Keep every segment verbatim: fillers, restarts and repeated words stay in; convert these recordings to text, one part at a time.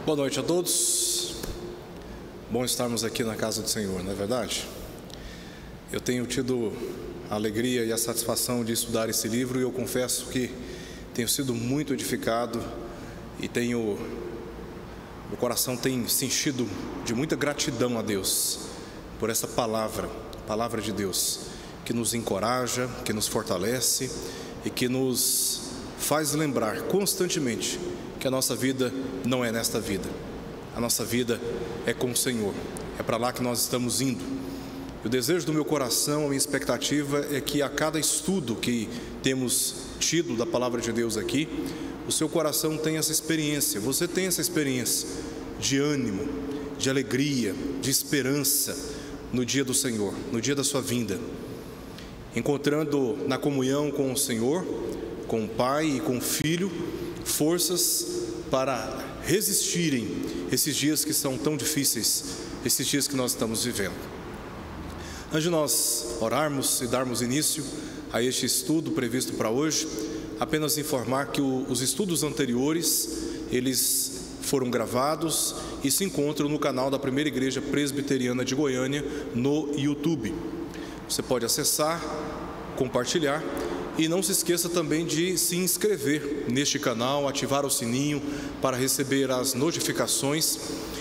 Boa noite a todos. Bom estarmos aqui na casa do Senhor, não é verdade? Eu tenho tido a alegria e a satisfação de estudar esse livro e eu confesso que tenho sido muito edificado e tenho, meu coração tem se enchido de muita gratidão a Deus por essa palavra, palavra de Deus, que nos encoraja, que nos fortalece e que nos faz lembrar constantemente que a nossa vida não é nesta vida. A nossa vida é com o Senhor. É para lá que nós estamos indo. E o desejo do meu coração, a minha expectativa é que a cada estudo que temos tido da palavra de Deus aqui, o seu coração tenha essa experiência. Você tem essa experiência de ânimo, de alegria, de esperança no dia do Senhor, no dia da sua vinda. Encontrando na comunhão com o Senhor, com o Pai e com o Filho, forças para resistirem esses dias que são tão difíceis, esses dias que nós estamos vivendo. Antes de nós orarmos e darmos início a este estudo previsto para hoje, apenas informar que o, os estudos anteriores, eles foram gravados e se encontram no canal da Primeira Igreja Presbiteriana de Goiânia no YouTube. Você pode acessar, compartilhar. E não se esqueça também de se inscrever neste canal, ativar o sininho para receber as notificações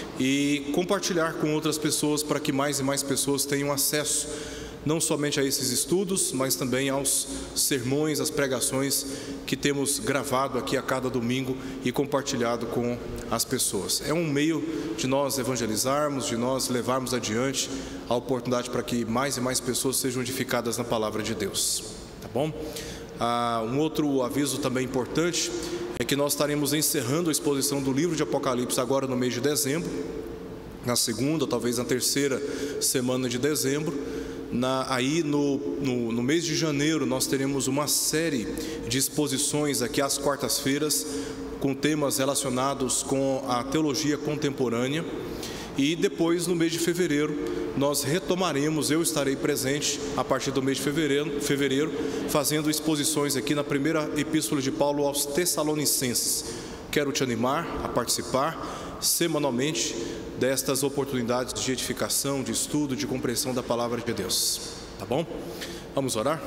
e compartilhar com outras pessoas para que mais e mais pessoas tenham acesso não somente a esses estudos, mas também aos sermões, às pregações que temos gravado aqui a cada domingo e compartilhado com as pessoas. É um meio de nós evangelizarmos, de nós levarmos adiante a oportunidade para que mais e mais pessoas sejam edificadas na palavra de Deus. Tá bom? Ah, um outro aviso também importante é que nós estaremos encerrando a exposição do livro de Apocalipse agora no mês de dezembro, na segunda, talvez na terceira semana de dezembro. Na, aí no, no, no mês de janeiro nós teremos uma série de exposições aqui às quartas-feiras com temas relacionados com a teologia contemporânea. E depois, no mês de fevereiro, nós retomaremos, eu estarei presente a partir do mês de fevereiro, fevereiro fazendo exposições aqui na primeira epístola de Paulo aos Tessalonicenses. Quero te animar a participar semanalmente destas oportunidades de edificação, de estudo, de compreensão da palavra de Deus. Tá bom? Vamos orar?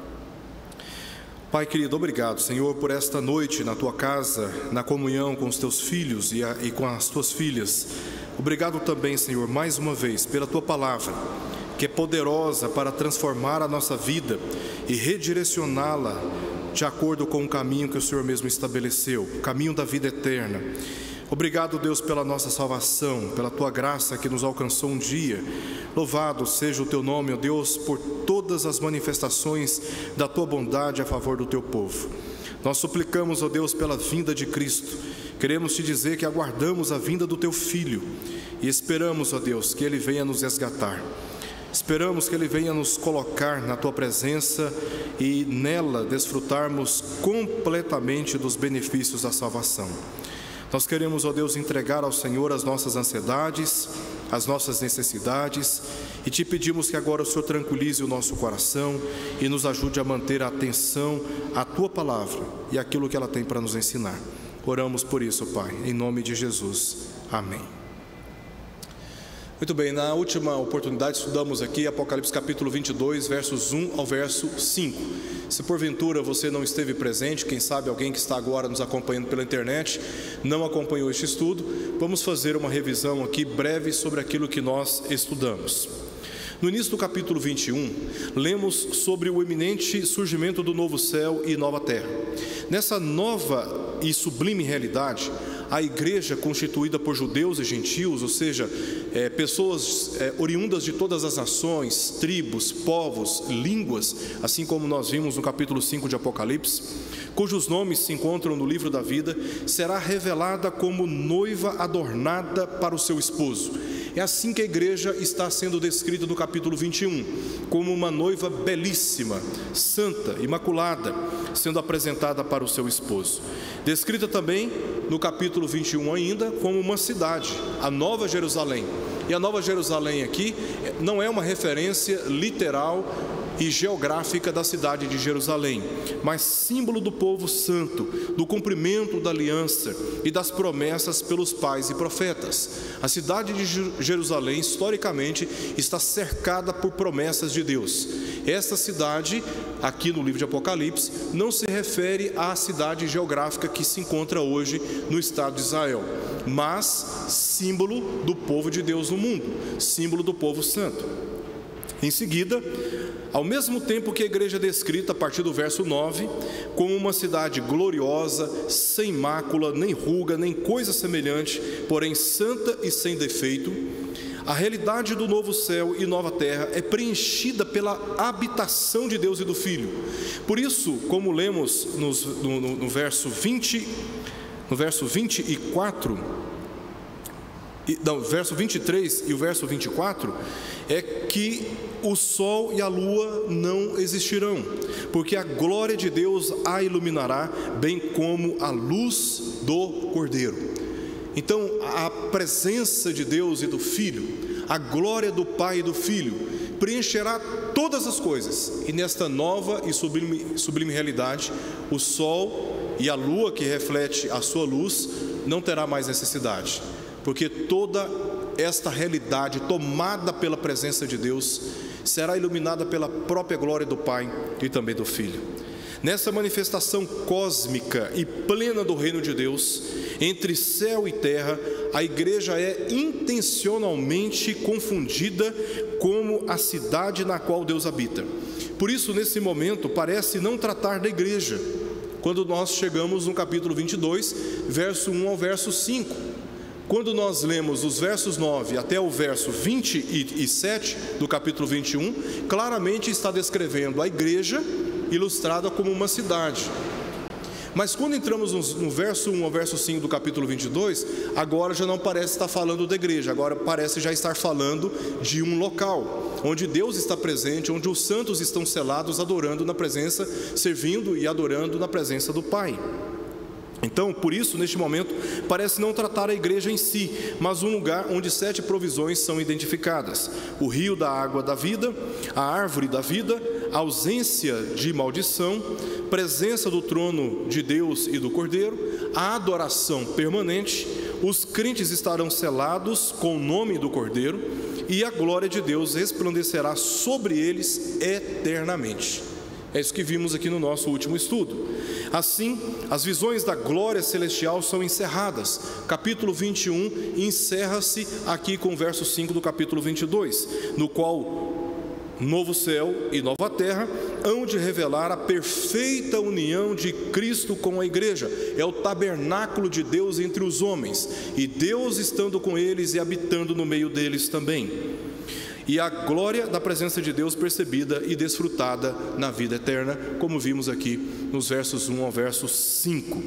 Pai querido, obrigado, Senhor, por esta noite na tua casa, na comunhão com os teus filhos e, a, e com as tuas filhas. Obrigado também, Senhor, mais uma vez, pela tua palavra, que é poderosa para transformar a nossa vida e redirecioná-la de acordo com o caminho que o Senhor mesmo estabeleceu, o caminho da vida eterna. Obrigado, Deus, pela nossa salvação, pela tua graça que nos alcançou um dia. Louvado seja o teu nome, ó Deus, por todas as manifestações da tua bondade a favor do teu povo. Nós suplicamos, ó Deus, pela vinda de Cristo. Queremos te dizer que aguardamos a vinda do teu Filho e esperamos, ó Deus, que Ele venha nos resgatar. Esperamos que Ele venha nos colocar na tua presença e nela desfrutarmos completamente dos benefícios da salvação. Nós queremos, ó Deus, entregar ao Senhor as nossas ansiedades, as nossas necessidades e te pedimos que agora o Senhor tranquilize o nosso coração e nos ajude a manter a atenção à tua palavra e aquilo que ela tem para nos ensinar. Oramos por isso, Pai, em nome de Jesus. Amém. Muito bem, na última oportunidade estudamos aqui Apocalipse capítulo vinte e dois, versos um ao verso cinco. Se porventura você não esteve presente, quem sabe alguém que está agora nos acompanhando pela internet não acompanhou este estudo, vamos fazer uma revisão aqui breve sobre aquilo que nós estudamos. No início do capítulo vinte e um, lemos sobre o iminente surgimento do novo céu e nova terra. Nessa nova e sublime realidade, a igreja constituída por judeus e gentios, ou seja, é, pessoas é, oriundas de todas as nações, tribos, povos, línguas, assim como nós vimos no capítulo cinco de Apocalipse, cujos nomes se encontram no livro da vida, será revelada como noiva adornada para o seu esposo. É assim que a igreja está sendo descrita no capítulo vinte e um, como uma noiva belíssima, santa, imaculada, sendo apresentada para o seu esposo. Descrita também no capítulo vinte e um ainda como uma cidade, a Nova Jerusalém. E a Nova Jerusalém aqui não é uma referência literal e geográfica da cidade de Jerusalém, mas símbolo do povo santo, do cumprimento da aliança e das promessas pelos pais e profetas. A cidade de Jerusalém, historicamente, está cercada por promessas de Deus. Esta cidade, aqui no livro de Apocalipse, não se refere à cidade geográfica que se encontra hoje no estado de Israel, mas símbolo do povo de Deus no mundo, símbolo do povo santo. Em seguida, ao mesmo tempo que a igreja é descrita a partir do verso nove, como uma cidade gloriosa, sem mácula, nem ruga, nem coisa semelhante, porém santa e sem defeito, a realidade do novo céu e nova terra é preenchida pela habitação de Deus e do Filho. Por isso, como lemos nos, no, no, no verso vinte, no verso vinte e quatro, não, verso vinte e três e o verso vinte e quatro, é que o sol e a lua não existirão, porque a glória de Deus a iluminará, bem como a luz do Cordeiro. Então, a presença de Deus e do Filho, a glória do Pai e do Filho, preencherá todas as coisas, e nesta nova e sublime, sublime realidade, o sol e a lua que reflete a sua luz não terá mais necessidade, porque toda esta realidade tomada pela presença de Deus será iluminada pela própria glória do Pai e também do Filho. Nessa manifestação cósmica e plena do reino de Deus, entre céu e terra, a igreja é intencionalmente confundida como a cidade na qual Deus habita. Por isso, nesse momento, parece não tratar da igreja, quando nós chegamos no capítulo vinte e dois, verso um ao verso cinco. Quando nós lemos os versos nove até o verso vinte e sete do capítulo vinte e um, claramente está descrevendo a igreja ilustrada como uma cidade. Mas quando entramos no verso um ao verso cinco do capítulo vinte e dois, agora já não parece estar falando da igreja, agora parece já estar falando de um local, onde Deus está presente, onde os santos estão selados, adorando na presença, servindo e adorando na presença do Pai. Então, por isso, neste momento, parece não tratar a igreja em si, mas um lugar onde sete provisões são identificadas: o rio da água da vida, a árvore da vida, a ausência de maldição, presença do trono de Deus e do Cordeiro, a adoração permanente, os crentes estarão selados com o nome do Cordeiro, e a glória de Deus resplandecerá sobre eles eternamente. É isso que vimos aqui no nosso último estudo. Assim, as visões da glória celestial são encerradas. Capítulo vinte e um encerra-se aqui com o verso cinco do capítulo vinte e dois, no qual novo céu e nova terra hão de revelar a perfeita união de Cristo com a igreja. É o tabernáculo de Deus entre os homens, e Deus estando com eles e habitando no meio deles também. E a glória da presença de Deus percebida e desfrutada na vida eterna, como vimos aqui nos versos um ao verso cinco.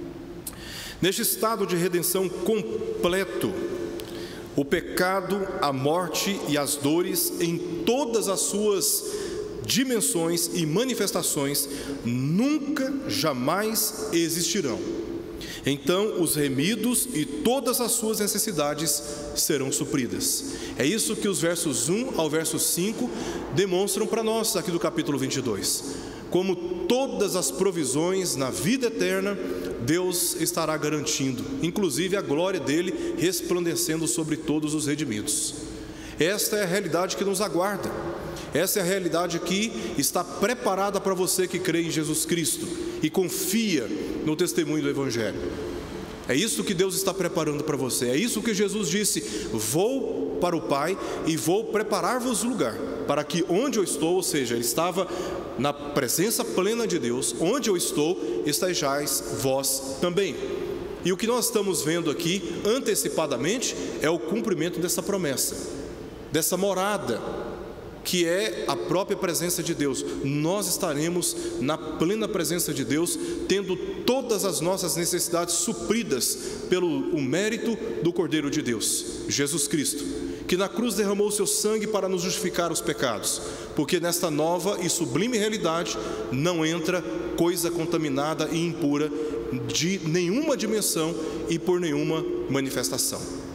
Neste estado de redenção completo, o pecado, a morte e as dores, em todas as suas dimensões e manifestações, nunca, jamais existirão. Então os remidos e todas as suas necessidades serão supridas. É isso que os versos um ao verso cinco demonstram para nós aqui do capítulo vinte e dois. Como todas as provisões na vida eterna, Deus estará garantindo, inclusive a glória dele resplandecendo sobre todos os redimidos. Esta é a realidade que nos aguarda. Essa é a realidade que está preparada para você que crê em Jesus Cristo e confia no testemunho do Evangelho. É isso que Deus está preparando para você. É isso que Jesus disse: vou para o Pai e vou preparar-vos lugar, para que onde eu estou, ou seja, ele estava na presença plena de Deus, onde eu estou, estejais vós também. E o que nós estamos vendo aqui, antecipadamente, é o cumprimento dessa promessa, dessa morada, que é a própria presença de Deus. Nós estaremos na plena presença de Deus, tendo todas as nossas necessidades supridas pelo o mérito do Cordeiro de Deus, Jesus Cristo, que na cruz derramou o seu sangue para nos justificar os pecados, porque nesta nova e sublime realidade não entra coisa contaminada e impura de nenhuma dimensão e por nenhuma manifestação.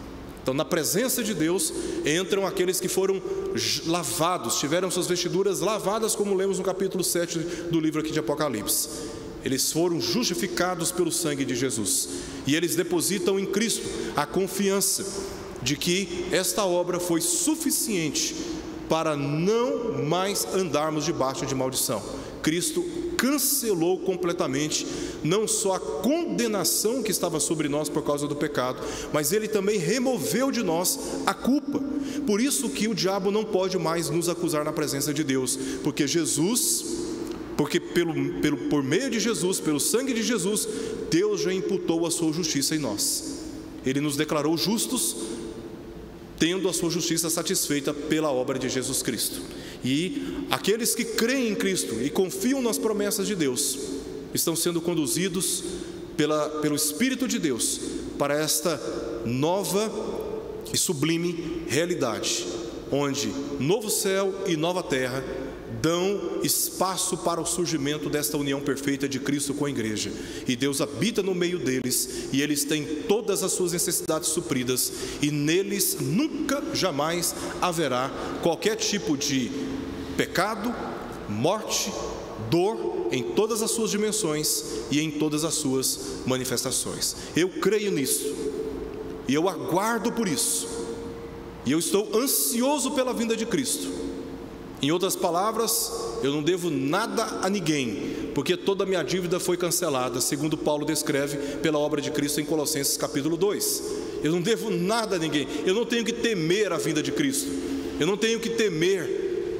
Então, na presença de Deus entram aqueles que foram lavados, tiveram suas vestiduras lavadas, como lemos no capítulo sete do livro aqui de Apocalipse. Eles foram justificados pelo sangue de Jesus, e eles depositam em Cristo a confiança de que esta obra foi suficiente para não mais andarmos debaixo de maldição. Cristo cancelou completamente não só a condenação que estava sobre nós por causa do pecado, mas Ele também removeu de nós a culpa. Por isso que o diabo não pode mais nos acusar na presença de Deus, porque Jesus, porque pelo, pelo, por meio de Jesus, pelo sangue de Jesus, Deus já imputou a sua justiça em nós. Ele nos declarou justos, tendo a sua justiça satisfeita pela obra de Jesus Cristo. E aqueles que creem em Cristo e confiam nas promessas de Deus, estão sendo conduzidos pela, pelo Espírito de Deus para esta nova e sublime realidade, onde novo céu e nova terra dão espaço para o surgimento desta união perfeita de Cristo com a igreja, e Deus habita no meio deles, e eles têm todas as suas necessidades supridas, e neles nunca, jamais haverá qualquer tipo de pecado, morte, dor, em todas as suas dimensões e em todas as suas manifestações. Eu creio nisso, e eu aguardo por isso, e eu estou ansioso pela vinda de Cristo. Em outras palavras, eu não devo nada a ninguém, porque toda a minha dívida foi cancelada, segundo Paulo descreve pela obra de Cristo em Colossenses capítulo dois. Eu não devo nada a ninguém, eu não tenho que temer a vinda de Cristo, eu não tenho que temer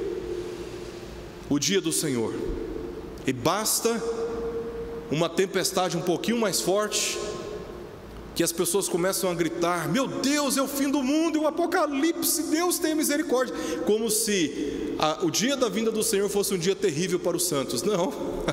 o dia do Senhor. E basta uma tempestade um pouquinho mais forte, que as pessoas começam a gritar: meu Deus, é o fim do mundo, é o apocalipse, Deus tenha misericórdia, como se a, o dia da vinda do Senhor fosse um dia terrível para os santos. Não,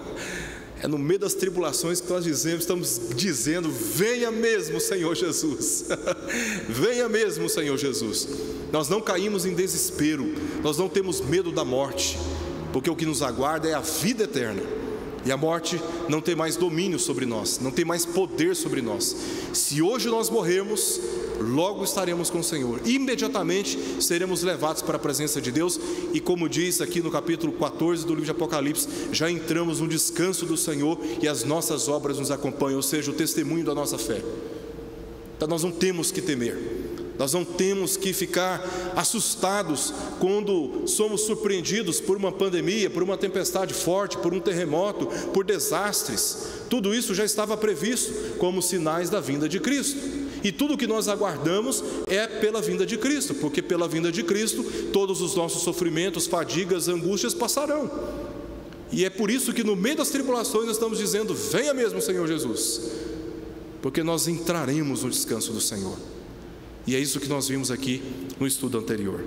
é no meio das tribulações que nós dizemos, estamos dizendo: venha mesmo, Senhor Jesus, venha mesmo, Senhor Jesus. Nós não caímos em desespero, nós não temos medo da morte, porque o que nos aguarda é a vida eterna. E a morte não tem mais domínio sobre nós, não tem mais poder sobre nós. Se hoje nós morrermos, logo estaremos com o Senhor, imediatamente seremos levados para a presença de Deus. E como diz aqui no capítulo quatorze do livro de Apocalipse, já entramos no descanso do Senhor, e as nossas obras nos acompanham, ou seja, o testemunho da nossa fé. Então nós não temos que temer, nós não temos que ficar assustados quando somos surpreendidos por uma pandemia, por uma tempestade forte, por um terremoto, por desastres. Tudo isso já estava previsto como sinais da vinda de Cristo, e tudo o que nós aguardamos é pela vinda de Cristo, porque pela vinda de Cristo todos os nossos sofrimentos, fadigas, angústias passarão. E é por isso que no meio das tribulações nós estamos dizendo: venha mesmo, Senhor Jesus, porque nós entraremos no descanso do Senhor. E é isso que nós vimos aqui no estudo anterior.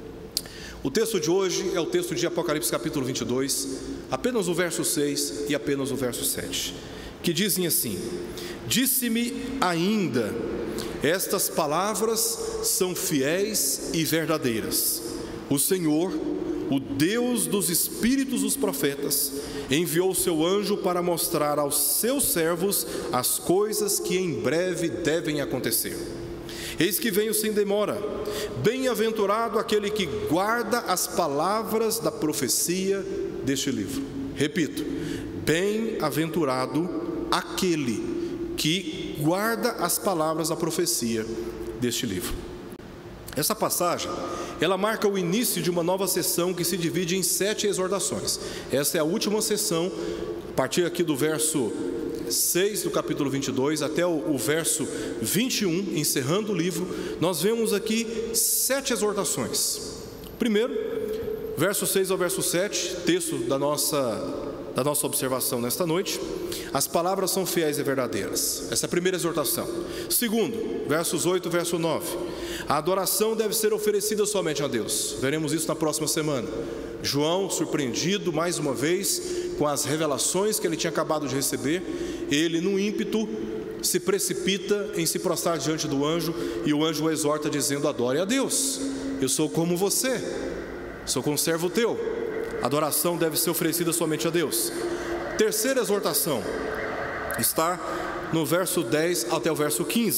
O texto de hoje é o texto de Apocalipse capítulo vinte e dois, apenas o verso seis e apenas o verso sete, que dizem assim: disse-me ainda, estas palavras são fiéis e verdadeiras. O Senhor, o Deus dos espíritos dos profetas, enviou o seu anjo para mostrar aos seus servos as coisas que em breve devem acontecer. Eis que venho sem demora. Bem-aventurado aquele que guarda as palavras da profecia deste livro. Repito, bem-aventurado aquele que guarda as palavras da profecia deste livro. Essa passagem, ela marca o início de uma nova sessão que se divide em sete exortações. Essa é a última sessão, a partir aqui do verso seis do capítulo vinte e dois até o, o verso vinte e um, encerrando o livro, nós vemos aqui sete exortações. Primeiro, verso seis ao verso sete, texto da nossa, da nossa observação nesta noite: as palavras são fiéis e verdadeiras. Essa é a primeira exortação. Segundo, versos oito e verso nove, a adoração deve ser oferecida somente a Deus. Veremos isso na próxima semana. João, surpreendido mais uma vez com as revelações que ele tinha acabado de receber, ele, no ímpeto, se precipita em se prostrar diante do anjo, e o anjo o exorta dizendo: adore a Deus, eu sou como você, sou conservo teu. Adoração deve ser oferecida somente a Deus. Terceira exortação está no verso dez até o verso quinze,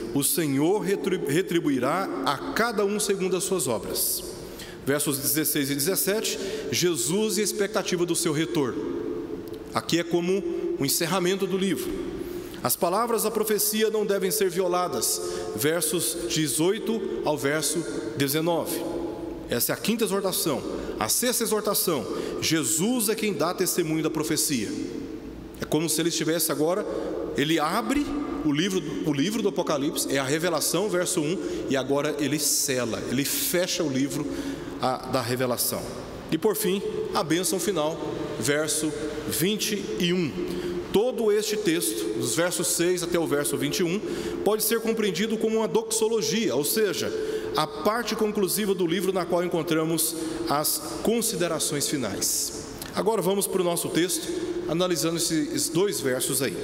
o Senhor retribuirá a cada um segundo as suas obras. Versos dezesseis e dezessete, Jesus e a expectativa do seu retorno. Aqui é como o encerramento do livro. As palavras da profecia não devem ser violadas. Versos dezoito ao verso dezenove. Essa é a quinta exortação. A sexta exortação: Jesus é quem dá testemunho da profecia. É como se ele estivesse agora, ele abre o livro, o livro do Apocalipse, é a revelação, verso um, e agora ele sela, ele fecha o livro a, da revelação. E por fim, a bênção final, verso vinte e um. Todo este texto, dos versos seis até o verso vinte e um, pode ser compreendido como uma doxologia, ou seja, a parte conclusiva do livro na qual encontramos as considerações finais. Agora vamos para o nosso texto, analisando esses dois versos aí.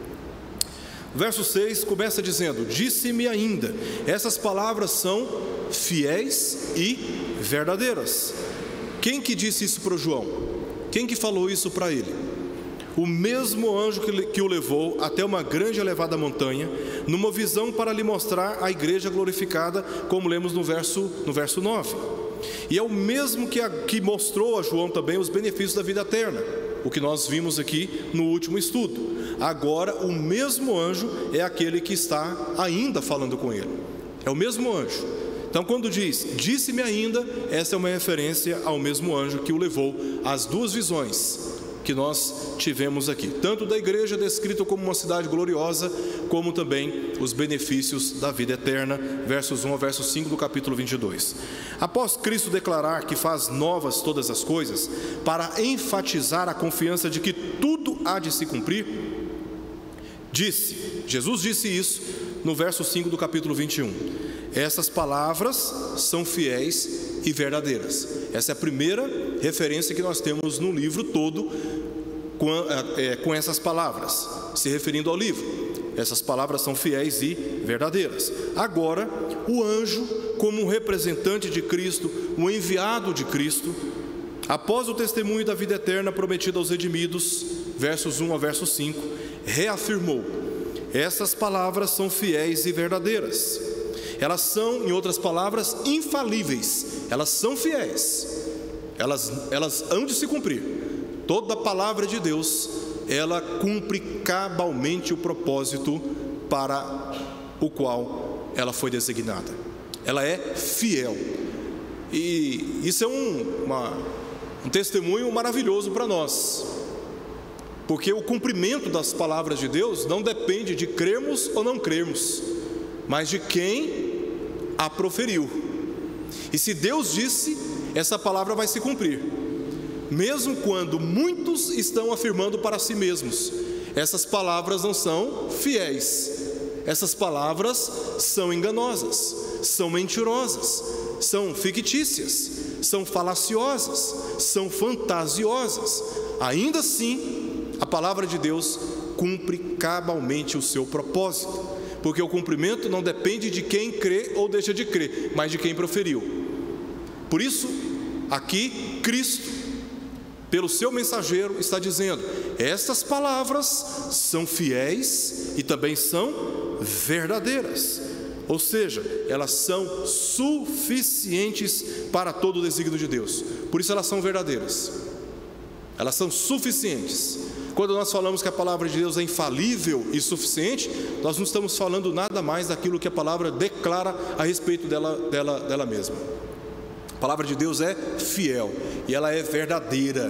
O verso seis começa dizendo: disse-me ainda. Essas palavras são fiéis e verdadeiras. Quem que disse isso para o João? Quem que falou isso para ele? O mesmo anjo que, que o levou até uma grande e elevada montanha, numa visão para lhe mostrar a igreja glorificada, como lemos no verso, no verso nove. E é o mesmo que, a, que mostrou a João também os benefícios da vida eterna, o que nós vimos aqui no último estudo. Agora o mesmo anjo é aquele que está ainda falando com ele. É o mesmo anjo. Então quando diz, disse-me ainda, essa é uma referência ao mesmo anjo que o levou às duas visões que nós tivemos aqui, tanto da igreja descrita como uma cidade gloriosa, como também os benefícios da vida eterna, versos um ao verso cinco do capítulo vinte e dois. Após Cristo declarar que faz novas todas as coisas, para enfatizar a confiança de que tudo há de se cumprir, disse, Jesus disse isso no verso cinco do capítulo vinte e um: essas palavras são fiéis e verdadeiras. Essa é a primeira referência que nós temos no livro todo com, é, com essas palavras, se referindo ao livro. Essas palavras são fiéis e verdadeiras. Agora, o anjo, como um representante de Cristo, um enviado de Cristo, após o testemunho da vida eterna prometida aos redimidos, versos um ao verso cinco, reafirmou: essas palavras são fiéis e verdadeiras. Elas são, em outras palavras, infalíveis. Elas são fiéis. Elas, elas hão de se cumprir. Toda a palavra de Deus, ela cumpre cabalmente o propósito para o qual ela foi designada. Ela é fiel. E isso é um, uma, um testemunho maravilhoso para nós. Porque o cumprimento das palavras de Deus não depende de crermos ou não crermos, mas de quem a proferiu. E se Deus disse, essa palavra vai se cumprir, mesmo quando muitos estão afirmando para si mesmos. Essas palavras não são fiéis, essas palavras são enganosas, são mentirosas, são fictícias, são falaciosas, são fantasiosas. Ainda assim, a palavra de Deus cumpre cabalmente o seu propósito, porque o cumprimento não depende de quem crê ou deixa de crer, mas de quem proferiu. Por isso, aqui, Cristo, pelo seu mensageiro, está dizendo: estas palavras são fiéis e também são verdadeiras. Ou seja, elas são suficientes para todo o desígnio de Deus. Por isso elas são verdadeiras. Elas são suficientes. Quando nós falamos que a palavra de Deus é infalível e suficiente, nós não estamos falando nada mais daquilo que a palavra declara a respeito dela, dela, dela mesma. A palavra de Deus é fiel e ela é verdadeira.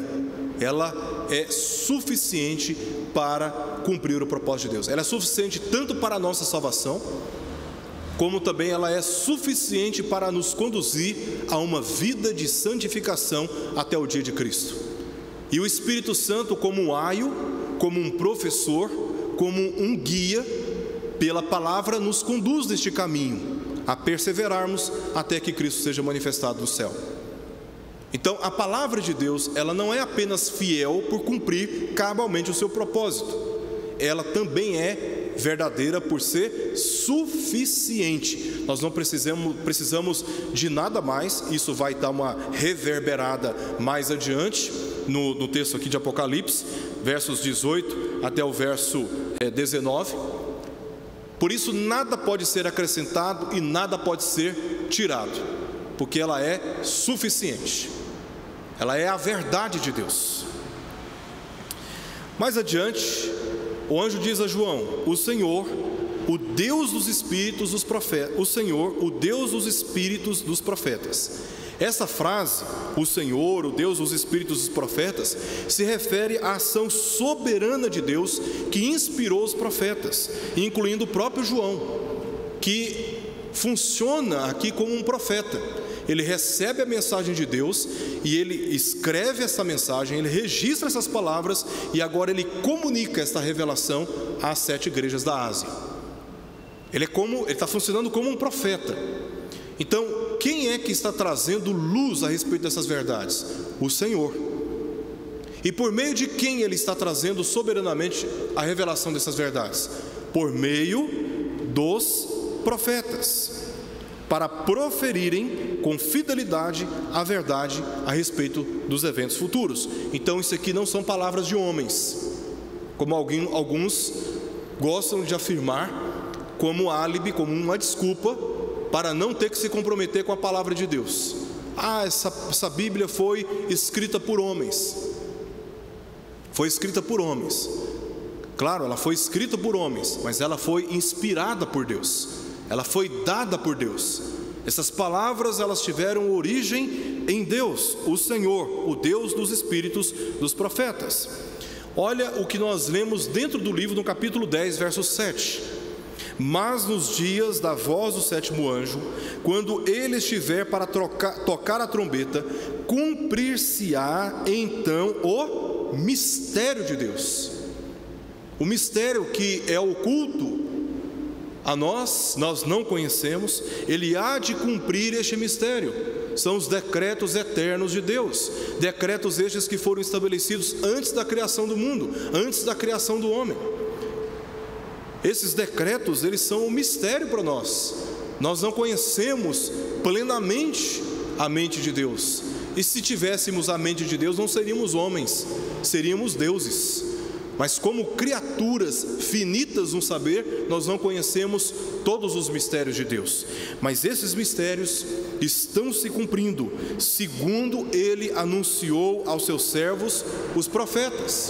Ela é suficiente para cumprir o propósito de Deus. Ela é suficiente tanto para a nossa salvação, como também ela é suficiente para nos conduzir a uma vida de santificação até o dia de Cristo. E o Espírito Santo, como um aio, como um professor, como um guia, pela palavra nos conduz neste caminho, a perseverarmos até que Cristo seja manifestado no céu. Então, a palavra de Deus, ela não é apenas fiel por cumprir cabalmente o seu propósito, ela também é verdadeira por ser suficiente. Nós não precisamos, precisamos de nada mais. Isso vai dar uma reverberada mais adiante no, no texto aqui de Apocalipse, versos dezoito até o verso é, dezenove. Por isso nada pode ser acrescentado e nada pode ser tirado, porque ela é suficiente. Ela é a verdade de Deus. Mais adiante, o anjo diz a João: o Senhor, o Deus dos espíritos dos profetas, o Senhor, o Deus dos espíritos dos profetas. Essa frase, o Senhor, o Deus dos espíritos dos profetas, se refere à ação soberana de Deus que inspirou os profetas, incluindo o próprio João, que funciona aqui como um profeta. Ele recebe a mensagem de Deus e ele escreve essa mensagem, ele registra essas palavras e agora ele comunica esta revelação às sete igrejas da Ásia. Ele é como, ele está funcionando como um profeta. Então, quem é que está trazendo luz a respeito dessas verdades? O Senhor. E por meio de quem ele está trazendo soberanamente a revelação dessas verdades? Por meio dos profetas, para proferirem com fidelidade a verdade a respeito dos eventos futuros. Então isso aqui não são palavras de homens, como alguns gostam de afirmar, como álibi, como uma desculpa para não ter que se comprometer com a palavra de Deus. Ah, essa, essa Bíblia foi escrita por homens. Foi escrita por homens. Claro, ela foi escrita por homens, mas ela foi inspirada por Deus. Ela foi dada por Deus. Essas palavras, elas tiveram origem em Deus, o Senhor, o Deus dos espíritos dos profetas. Olha o que nós lemos dentro do livro, no capítulo dez, verso sete. Mas nos dias da voz do sétimo anjo, quando ele estiver para trocar, tocar a trombeta, cumprir-se-á então o mistério de Deus. O mistério que é oculto a nós, nós não conhecemos, ele há de cumprir este mistério. São os decretos eternos de Deus, decretos estes que foram estabelecidos antes da criação do mundo, antes da criação do homem. Esses decretos, eles são um mistério para nós. Nós não conhecemos plenamente a mente de Deus. E se tivéssemos a mente de Deus, não seríamos homens, seríamos deuses. Mas como criaturas finitas no saber, nós não conhecemos todos os mistérios de Deus. Mas esses mistérios estão se cumprindo, segundo Ele anunciou aos seus servos, os profetas.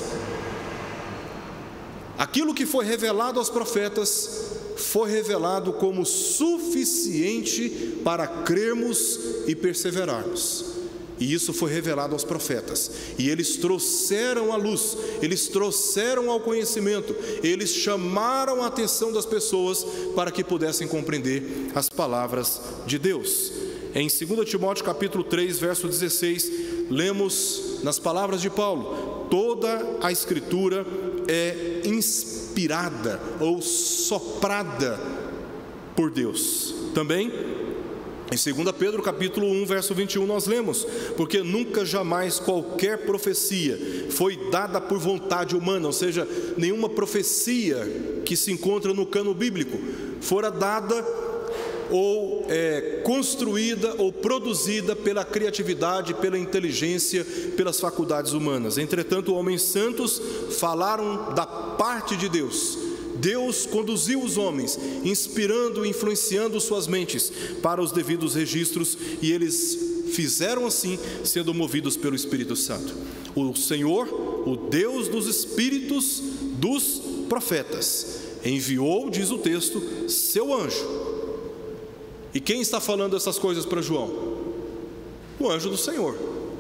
Aquilo que foi revelado aos profetas foi revelado como suficiente para crermos e perseverarmos. E isso foi revelado aos profetas. E eles trouxeram a luz, eles trouxeram ao conhecimento, eles chamaram a atenção das pessoas para que pudessem compreender as palavras de Deus. Em dois Timóteo capítulo três, verso dezesseis, lemos nas palavras de Paulo: toda a Escritura é inspirada ou soprada por Deus. Também em dois Pedro capítulo um, verso vinte e um, nós lemos: porque nunca jamais qualquer profecia foi dada por vontade humana, ou seja, nenhuma profecia que se encontra no cano bíblico fora dada ou é, construída ou produzida pela criatividade, pela inteligência, pelas faculdades humanas. Entretanto, homens santos falaram da parte de Deus. Deus conduziu os homens, inspirando e influenciando suas mentes para os devidos registros, e eles fizeram assim, sendo movidos pelo Espírito Santo. O Senhor, o Deus dos espíritos dos profetas, enviou, diz o texto, seu anjo. E quem está falando essas coisas para João? O anjo do Senhor.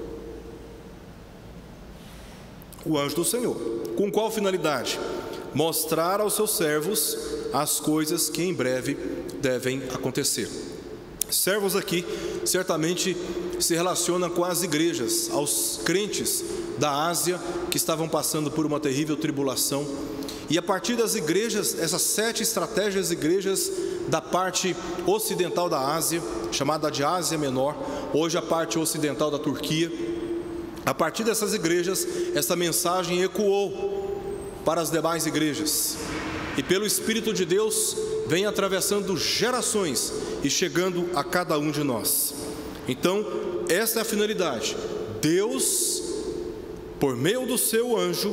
O anjo do Senhor. Com qual finalidade? Mostrar aos seus servos as coisas que em breve devem acontecer. Servos aqui certamente se relaciona com as igrejas, aos crentes da Ásia que estavam passando por uma terrível tribulação. E a partir das igrejas, essas sete estratégias igrejas da parte ocidental da Ásia, chamada de Ásia Menor, hoje a parte ocidental da Turquia, a partir dessas igrejas, essa mensagem ecoou para as demais igrejas, e pelo Espírito de Deus vem atravessando gerações e chegando a cada um de nós. Então, essa é a finalidade. Deus, por meio do seu anjo,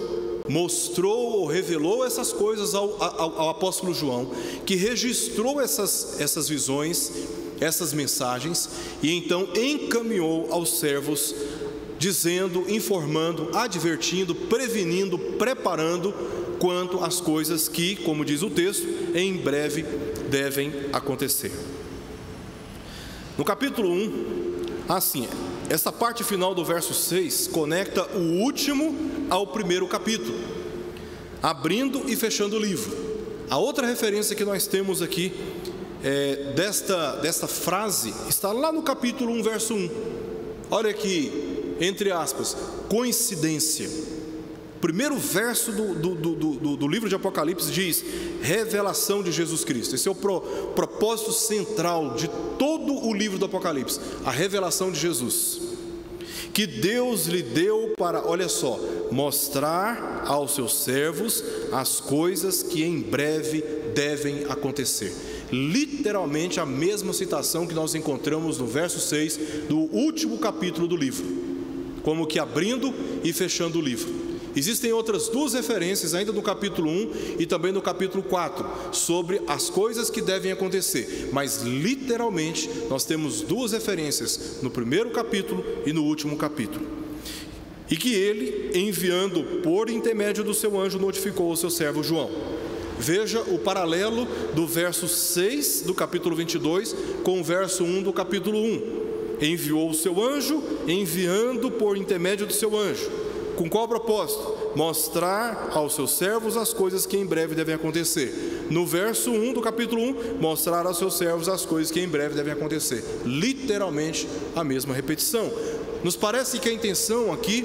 mostrou ou revelou essas coisas ao, ao, ao apóstolo João, que registrou essas, essas visões, essas mensagens, e então encaminhou aos servos, dizendo, informando, advertindo, prevenindo, preparando quanto às coisas que, como diz o texto, em breve devem acontecer. No capítulo um, assim, essa parte final do verso seis conecta o último ao primeiro capítulo, abrindo e fechando o livro. A outra referência que nós temos aqui é, desta, desta frase está lá no capítulo um, verso um. Olha aqui, entre aspas, coincidência. O primeiro verso do, do, do, do, do livro de Apocalipse diz: revelação de Jesus Cristo. Esse é o pro, propósito central de todo o livro do Apocalipse, a revelação de Jesus, que Deus lhe deu para, olha só, mostrar aos seus servos as coisas que em breve devem acontecer. Literalmente a mesma citação que nós encontramos no verso seis do último capítulo do livro, como que abrindo e fechando o livro. Existem outras duas referências ainda no capítulo um e também no capítulo quatro sobre as coisas que devem acontecer, mas literalmente nós temos duas referências no primeiro capítulo e no último capítulo. E que ele, enviando por intermédio do seu anjo, notificou ao seu servo João. Veja o paralelo do verso seis do capítulo vinte e dois com o verso um do capítulo um. Enviou o seu anjo, enviando por intermédio do seu anjo. Com qual propósito? Mostrar aos seus servos as coisas que em breve devem acontecer. No verso um do capítulo um, mostrar aos seus servos as coisas que em breve devem acontecer. Literalmente a mesma repetição. Nos parece que a intenção aqui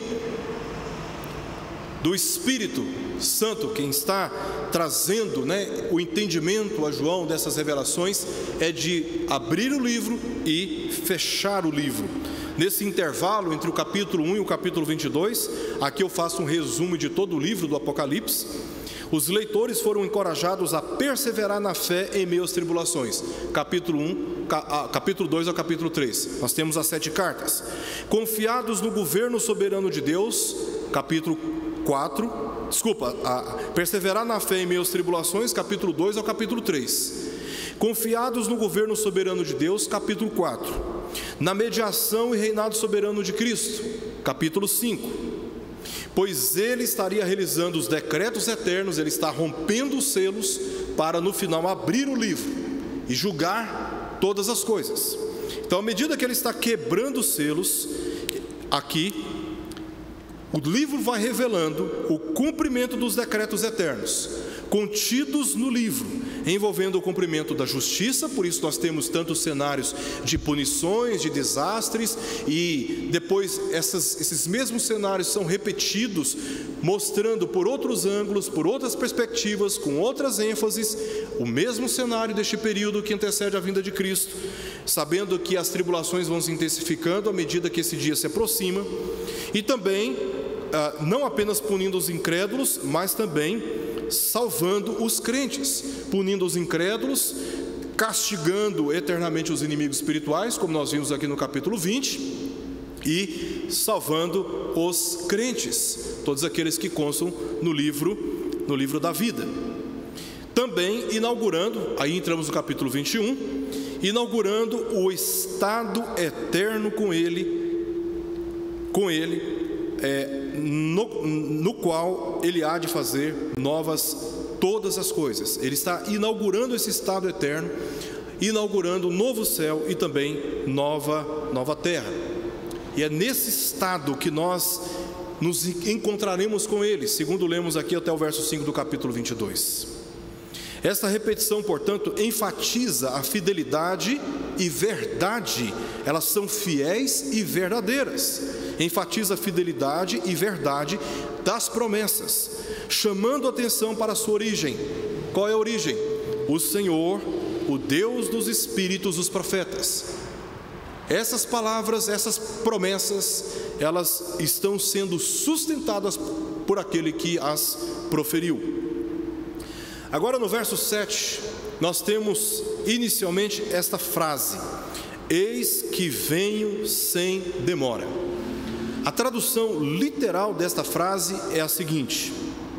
do Espírito Santo, quem está trazendo, né, o entendimento a João dessas revelações, é de abrir o livro e fechar o livro. Nesse intervalo entre o capítulo um e o capítulo vinte e dois, aqui eu faço um resumo de todo o livro do Apocalipse. Os leitores foram encorajados a perseverar na fé em meio às tribulações. Capítulo um, capítulo dois ao capítulo três, nós temos as sete cartas. Confiados no governo soberano de Deus, capítulo quatro, desculpa, a, perseverar na fé em meio às tribulações, capítulo dois ao capítulo três. Confiados no governo soberano de Deus, capítulo quatro. Na mediação e reinado soberano de Cristo, capítulo cinco. Pois ele estaria realizando os decretos eternos, ele está rompendo os selos para no final abrir o livro e julgar todas as coisas. Então, à medida que ele está quebrando os selos, aqui o livro vai revelando o cumprimento dos decretos eternos contidos no livro, envolvendo o cumprimento da justiça. Por isso nós temos tantos cenários de punições, de desastres, e depois essas, esses mesmos cenários são repetidos, mostrando por outros ângulos, por outras perspectivas, com outras ênfases, o mesmo cenário deste período que antecede a vinda de Cristo, sabendo que as tribulações vão se intensificando à medida que esse dia se aproxima, e também ah, não apenas punindo os incrédulos, mas também salvando os crentes, punindo os incrédulos, castigando eternamente os inimigos espirituais, como nós vimos aqui no capítulo vinte, e salvando os crentes, todos aqueles que constam no livro, no livro da vida. Também inaugurando, aí entramos no capítulo vinte e um, inaugurando o estado eterno com ele, com ele, é, no, no qual ele há de fazer novas todas as coisas. Ele está inaugurando esse estado eterno, inaugurando novo céu e também nova, nova terra. E é nesse estado que nós nos encontraremos com ele, segundo lemos aqui até o verso cinco do capítulo vinte e dois. Esta repetição, portanto, enfatiza a fidelidade e verdade. Elas são fiéis e verdadeiras. Enfatiza a fidelidade e verdade das promessas, chamando a atenção para a sua origem. Qual é a origem? O Senhor, o Deus dos Espíritos dos profetas. Essas palavras, essas promessas, elas estão sendo sustentadas por aquele que as proferiu. Agora no verso sete, nós temos inicialmente esta frase: eis que venho sem demora. A tradução literal desta frase é a seguinte: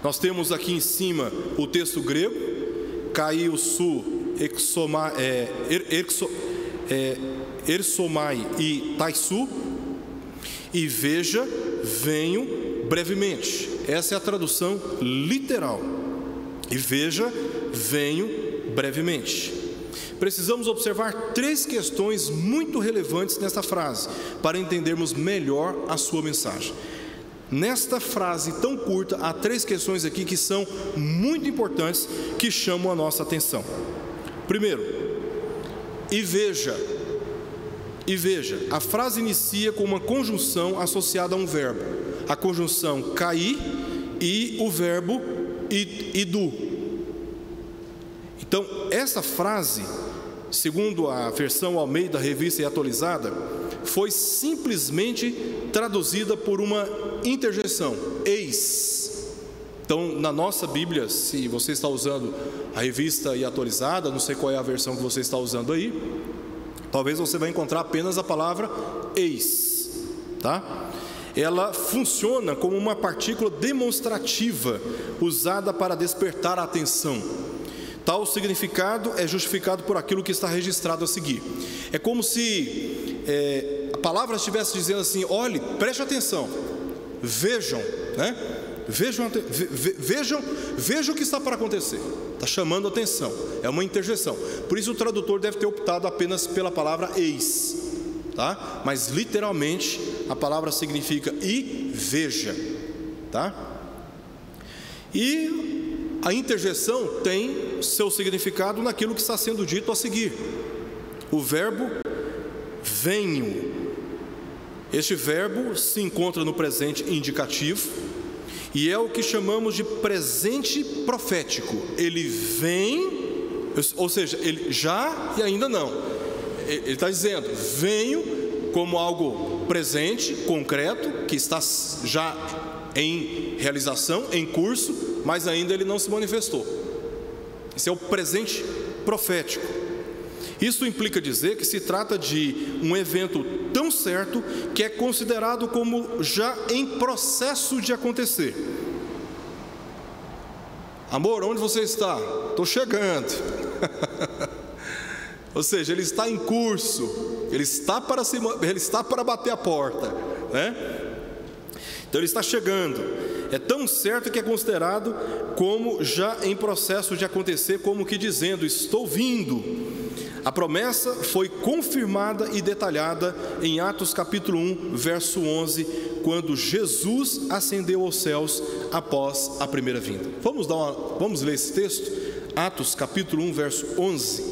Nós temos aqui em cima o texto grego, Kai su exomai, é, erxo, é, ersomai e taisu, e veja, venho brevemente. Essa é a tradução literal. E veja, venho brevemente. Precisamos observar três questões muito relevantes nesta frase, para entendermos melhor a sua mensagem. Nesta frase tão curta, há três questões aqui que são muito importantes, que chamam a nossa atenção. Primeiro, e veja, e veja, a frase inicia com uma conjunção associada a um verbo, a conjunção kai e o verbo idu. Então, essa frase, segundo a versão Almeida, Revista e Atualizada, foi simplesmente traduzida por uma interjeição, eis. Então, na nossa Bíblia, se você está usando a Revista e Atualizada, não sei qual é a versão que você está usando aí, talvez você vai encontrar apenas a palavra eis, tá? Ela funciona como uma partícula demonstrativa, usada para despertar a atenção. Tal significado é justificado por aquilo que está registrado a seguir. É como se é, a palavra estivesse dizendo assim: olhe, preste atenção, vejam, né? Vejam, ve, vejam, vejam o que está para acontecer. Está chamando a atenção, é uma interjeição. Por isso o tradutor deve ter optado apenas pela palavra eis, tá? Mas literalmente a palavra significa e veja, tá? E a interjeição tem seu significado naquilo que está sendo dito a seguir. O verbo venho. Este verbo se encontra no presente indicativo e é o que chamamos de presente profético. Ele vem, ou seja, ele já e ainda não. Ele está dizendo, venho como algo presente, concreto, que está já em realização, em curso, mas ainda ele não se manifestou. Esse é o presente profético. Isso implica dizer que se trata de um evento tão certo que é considerado como já em processo de acontecer. Amor, onde você está? Estou chegando. Ou seja, ele está em curso, ele está para, se, ele está para bater a porta, né? Então ele está chegando. É tão certo que é considerado como já em processo de acontecer, como que dizendo, estou vindo. A promessa foi confirmada e detalhada em Atos capítulo um, verso onze, quando Jesus ascendeu aos céus após a primeira vinda. Vamos, dar uma, vamos ler esse texto? Atos capítulo um, verso onze.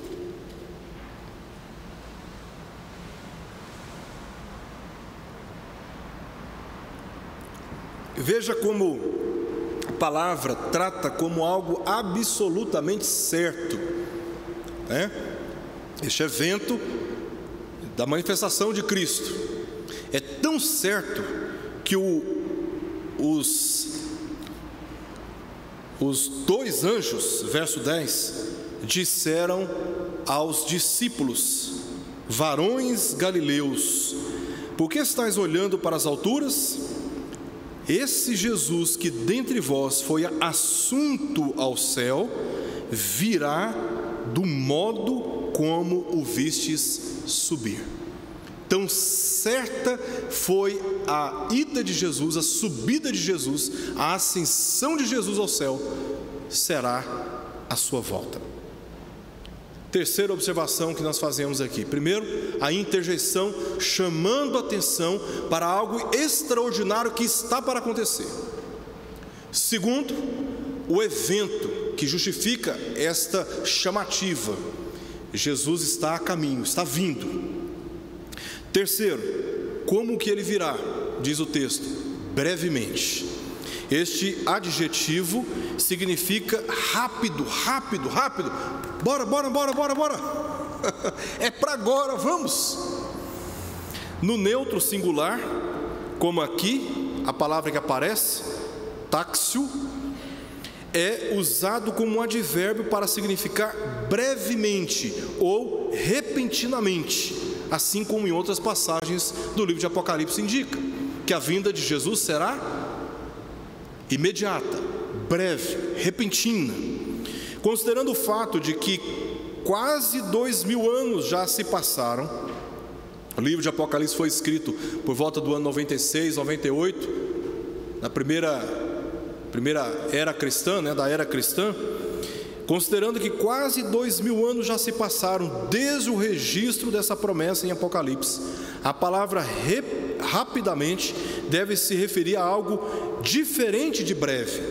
Veja como a palavra trata como algo absolutamente certo, né? Este evento da manifestação de Cristo é tão certo que o, os, os dois anjos, verso dez, disseram aos discípulos: varões galileus, por que estáis olhando para as alturas? Esse Jesus que dentre vós foi assunto ao céu, virá do modo como o vistes subir. Tão certa foi a ida de Jesus, a subida de Jesus, a ascensão de Jesus ao céu, será a sua volta. Terceira observação que nós fazemos aqui. Primeiro, a interjeição chamando a atenção para algo extraordinário que está para acontecer. Segundo, o evento que justifica esta chamativa. Jesus está a caminho, está vindo. Terceiro, como que ele virá? Diz o texto, brevemente. Este adjetivo significa rápido, rápido, rápido. Bora, bora, bora, bora, bora. É para agora, vamos. No neutro singular, como aqui, a palavra que aparece, táxio, é usado como um advérbio para significar brevemente ou repentinamente, assim como em outras passagens do livro de Apocalipse indica que a vinda de Jesus será imediata, breve, repentina. Considerando o fato de que quase dois mil anos já se passaram, o livro de Apocalipse foi escrito por volta do ano noventa e seis, noventa e oito, na primeira, primeira era cristã, né, da era cristã. Considerando que quase dois mil anos já se passaram desde o registro dessa promessa em Apocalipse, a palavra re, rapidamente deve se referir a algo diferente de breve,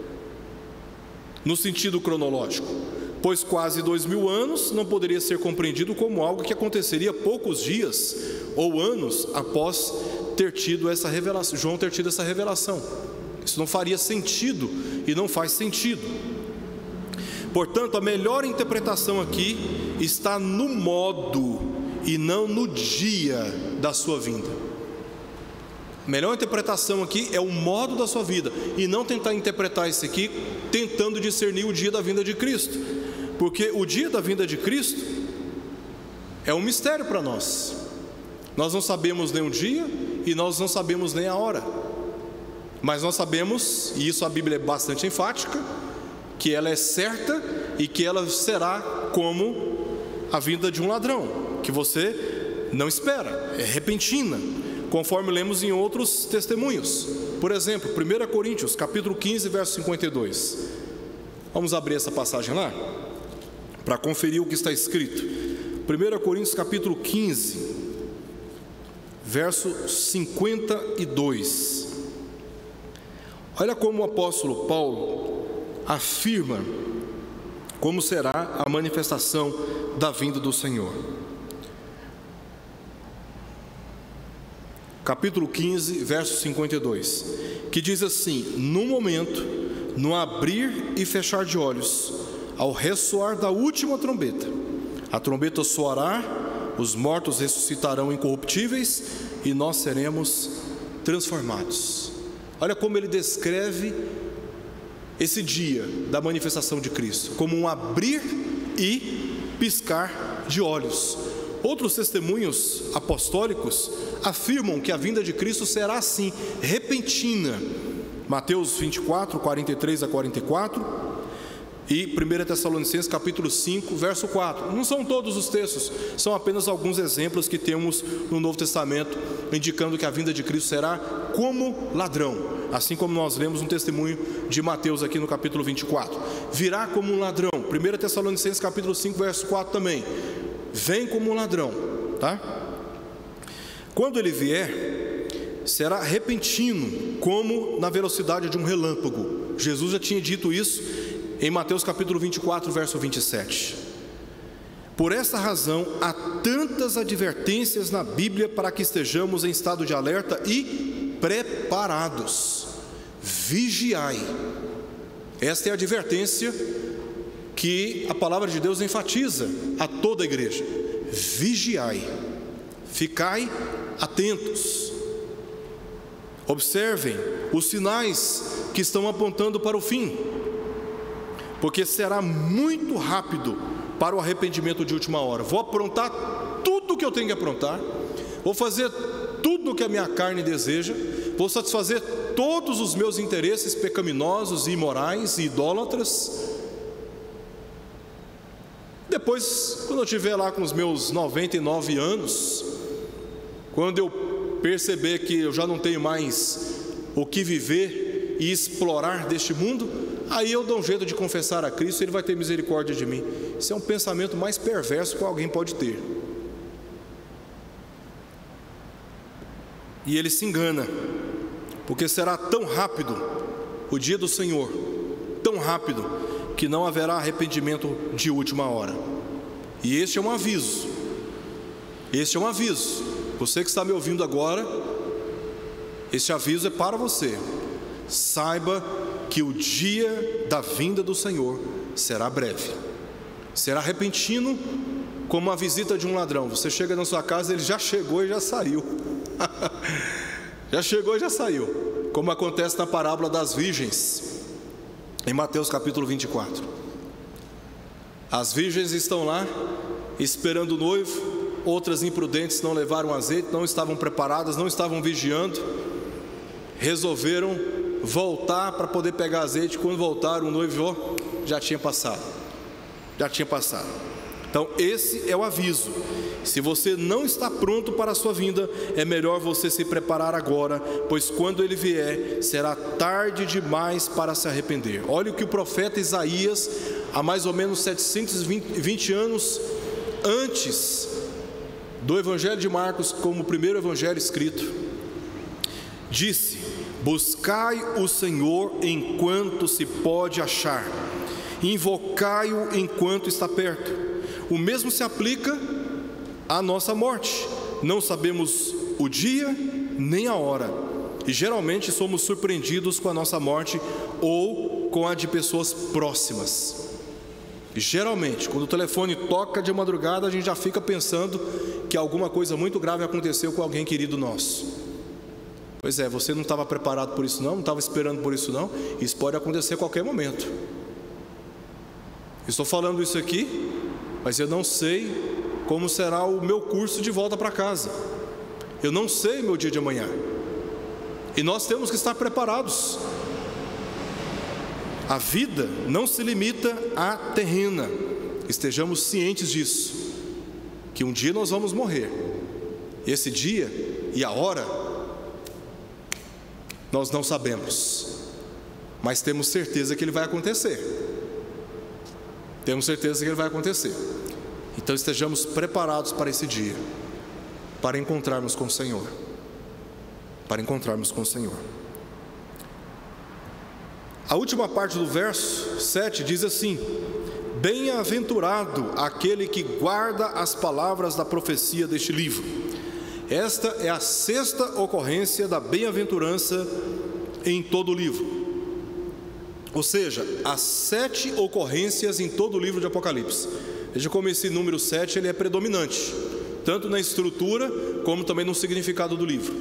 no sentido cronológico, pois quase dois mil anos não poderia ser compreendido como algo que aconteceria poucos dias ou anos após ter tido essa revelação, João ter tido essa revelação. Isso não faria sentido e não faz sentido. Portanto, a melhor interpretação aqui está no modo e não no dia da sua vinda. A melhor interpretação aqui é o modo da sua vida, e não tentar interpretar isso aqui tentando discernir o dia da vinda de Cristo, porque o dia da vinda de Cristo é um mistério para nós. Nós não sabemos nem o dia e nós não sabemos nem a hora, mas nós sabemos, e isso a Bíblia é bastante enfática, que ela é certa e que ela será como a vinda de um ladrão, que você não espera, é repentina, conforme lemos em outros testemunhos. Por exemplo, primeira Coríntios, capítulo quinze, verso cinquenta e dois. Vamos abrir essa passagem lá, para conferir o que está escrito. primeira Coríntios, capítulo quinze, verso cinquenta e dois. Olha como o apóstolo Paulo afirma como será a manifestação da vinda do Senhor. Capítulo quinze, verso cinquenta e dois, que diz assim: no momento, no abrir e fechar de olhos, ao ressoar da última trombeta, a trombeta soará, os mortos ressuscitarão incorruptíveis e nós seremos transformados. Olha como ele descreve esse dia da manifestação de Cristo, como um abrir e piscar de olhos. Outros testemunhos apostólicos afirmam que a vinda de Cristo será assim, repentina. Mateus vinte e quatro, quarenta e três a quarenta e quatro e primeira Tessalonicenses capítulo cinco, verso quatro. Não são todos os textos, são apenas alguns exemplos que temos no Novo Testamento, indicando que a vinda de Cristo será como ladrão, assim como nós lemos um testemunho de Mateus aqui no capítulo vinte e quatro. Virá como um ladrão. primeira Tessalonicenses capítulo cinco, verso quatro também. Vem como um ladrão, tá? Quando ele vier, será repentino, como na velocidade de um relâmpago. Jesus já tinha dito isso em Mateus capítulo vinte e quatro, verso vinte e sete. Por esta razão, há tantas advertências na Bíblia para que estejamos em estado de alerta e preparados. Vigiai. Esta é a advertência que a palavra de Deus enfatiza a toda a igreja. Vigiai. Ficai atentos. Observem os sinais que estão apontando para o fim, porque será muito rápido para o arrependimento de última hora. Vou aprontar tudo o que eu tenho que aprontar, vou fazer tudo o que a minha carne deseja, vou satisfazer todos os meus interesses pecaminosos e imorais e idólatras. Depois, quando eu estiver lá com os meus noventa e nove anos, quando eu perceber que eu já não tenho mais o que viver e explorar deste mundo, aí eu dou um jeito de confessar a Cristo e Ele vai ter misericórdia de mim. Isso é um pensamento mais perverso que alguém pode ter. E ele se engana, porque será tão rápido o dia do Senhor, tão rápido, que não haverá arrependimento de última hora. E este é um aviso, este é um aviso. Você que está me ouvindo agora, este aviso é para você. Saiba que o dia da vinda do Senhor será breve, será repentino, como a visita de um ladrão. Você chega na sua casa, ele já chegou e já saiu. Já chegou e já saiu, como acontece na parábola das virgens, em Mateus capítulo vinte e quatro. As virgens estão lá, esperando o noivo. Outras imprudentes não levaram azeite, não estavam preparadas, não estavam vigiando, resolveram voltar para poder pegar azeite. Quando voltaram, o noivo já tinha passado. Já tinha passado. Então esse é o aviso. Se você não está pronto para a sua vinda, é melhor você se preparar agora, pois quando ele vier, será tarde demais para se arrepender. Olha o que o profeta Isaías, há mais ou menos setecentos e vinte anos antes do Evangelho de Marcos, como o primeiro evangelho escrito, disse: buscai o Senhor enquanto se pode achar, invocai-o enquanto está perto. O mesmo se aplica à nossa morte. Não sabemos o dia nem a hora, e geralmente somos surpreendidos com a nossa morte ou com a de pessoas próximas. Geralmente, quando o telefone toca de madrugada, a gente já fica pensando que alguma coisa muito grave aconteceu com alguém querido nosso. Pois é, você não estava preparado por isso não, não estava esperando por isso não. Isso pode acontecer a qualquer momento. Estou falando isso aqui, mas eu não sei como será o meu curso de volta para casa. Eu não sei meu dia de amanhã. E nós temos que estar preparados. A vida não se limita à terrena. Estejamos cientes disso, que um dia nós vamos morrer. Esse dia e a hora nós não sabemos, mas temos certeza que ele vai acontecer. Temos certeza que ele vai acontecer. Então estejamos preparados para esse dia, para encontrarmos com o Senhor. Para encontrarmos com o Senhor. A última parte do verso sete diz assim: bem-aventurado aquele que guarda as palavras da profecia deste livro. Esta é a sexta ocorrência da bem-aventurança em todo o livro. Ou seja, as sete ocorrências em todo o livro de Apocalipse. Veja como esse número sete ele é predominante, tanto na estrutura como também no significado do livro.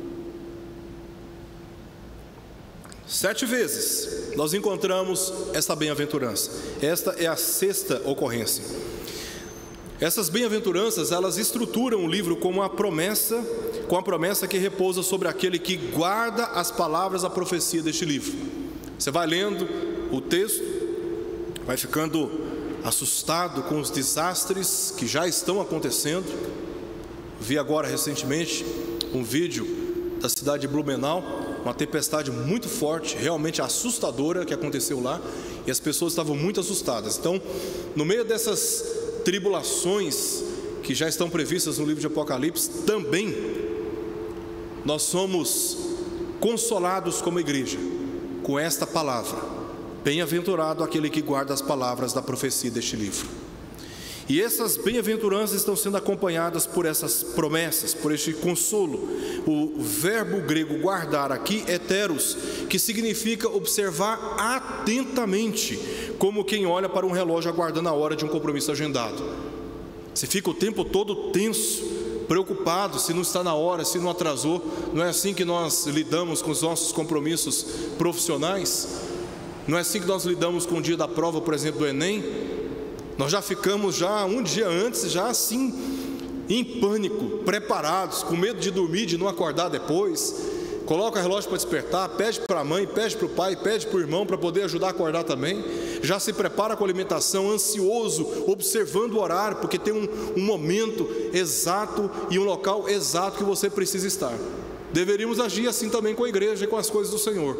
Sete vezes nós encontramos esta bem-aventurança. Esta é a sexta ocorrência. Essas bem-aventuranças, elas estruturam o livro com a promessa, com a promessa que repousa sobre aquele que guarda as palavras da profecia deste livro. Você vai lendo o texto, vai ficando assustado com os desastres que já estão acontecendo. Vi agora recentemente um vídeo da cidade de Blumenau, uma tempestade muito forte, realmente assustadora que aconteceu lá, e as pessoas estavam muito assustadas. Então, no meio dessas tribulações que já estão previstas no livro de Apocalipse, também nós somos consolados como igreja com esta palavra: bem-aventurado aquele que guarda as palavras da profecia deste livro. E essas bem-aventuranças estão sendo acompanhadas por essas promessas, por este consolo. O verbo grego guardar aqui é teros, que significa observar atentamente, como quem olha para um relógio aguardando a hora de um compromisso agendado. Você fica o tempo todo tenso, preocupado se não está na hora, se não atrasou. Não é assim que nós lidamos com os nossos compromissos profissionais? Não é assim que nós lidamos com o dia da prova, por exemplo, do Enem? Nós já ficamos já um dia antes, já assim, em pânico, preparados, com medo de dormir, de não acordar depois. Coloca o relógio para despertar, pede para a mãe, pede para o pai, pede para o irmão para poder ajudar a acordar também. Já se prepara com a alimentação, ansioso, observando o horário, porque tem um, um momento exato e um local exato que você precisa estar. Deveríamos agir assim também com a igreja e com as coisas do Senhor,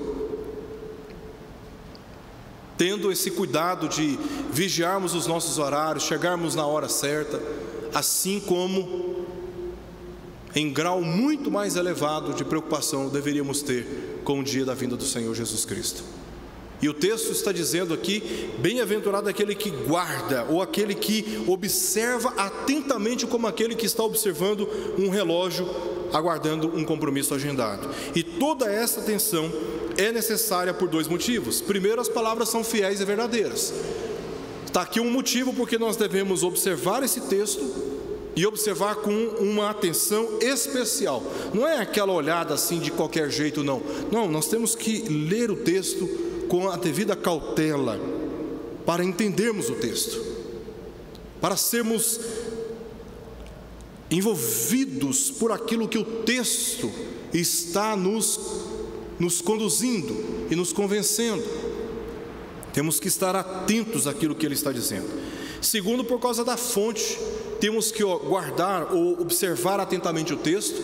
tendo esse cuidado de vigiarmos os nossos horários, chegarmos na hora certa, assim como em grau muito mais elevado de preocupação deveríamos ter com o dia da vinda do Senhor Jesus Cristo. E o texto está dizendo aqui: bem-aventurado aquele que guarda, ou aquele que observa atentamente, como aquele que está observando um relógio, aguardando um compromisso agendado. E toda essa atenção é necessária por dois motivos. Primeiro, as palavras são fiéis e verdadeiras. Está aqui um motivo porque nós devemos observar esse texto e observar com uma atenção especial. Não é aquela olhada assim de qualquer jeito, não. Não, nós temos que ler o texto com a devida cautela, para entendermos o texto, para sermos envolvidos por aquilo que o texto está nos nos conduzindo e nos convencendo. Temos que estar atentos àquilo que ele está dizendo. Segundo, por causa da fonte, temos que guardar ou observar atentamente o texto,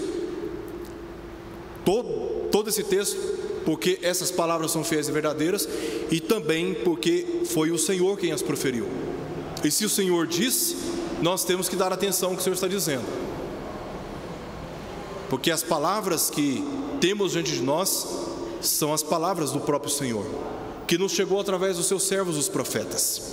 todo, todo esse texto, porque essas palavras são fiéis e verdadeiras, e também porque foi o Senhor quem as proferiu. E se o Senhor disse, nós temos que dar atenção ao que o Senhor está dizendo, porque as palavras que temos diante de nós são as palavras do próprio Senhor, que nos chegou através dos seus servos, os profetas.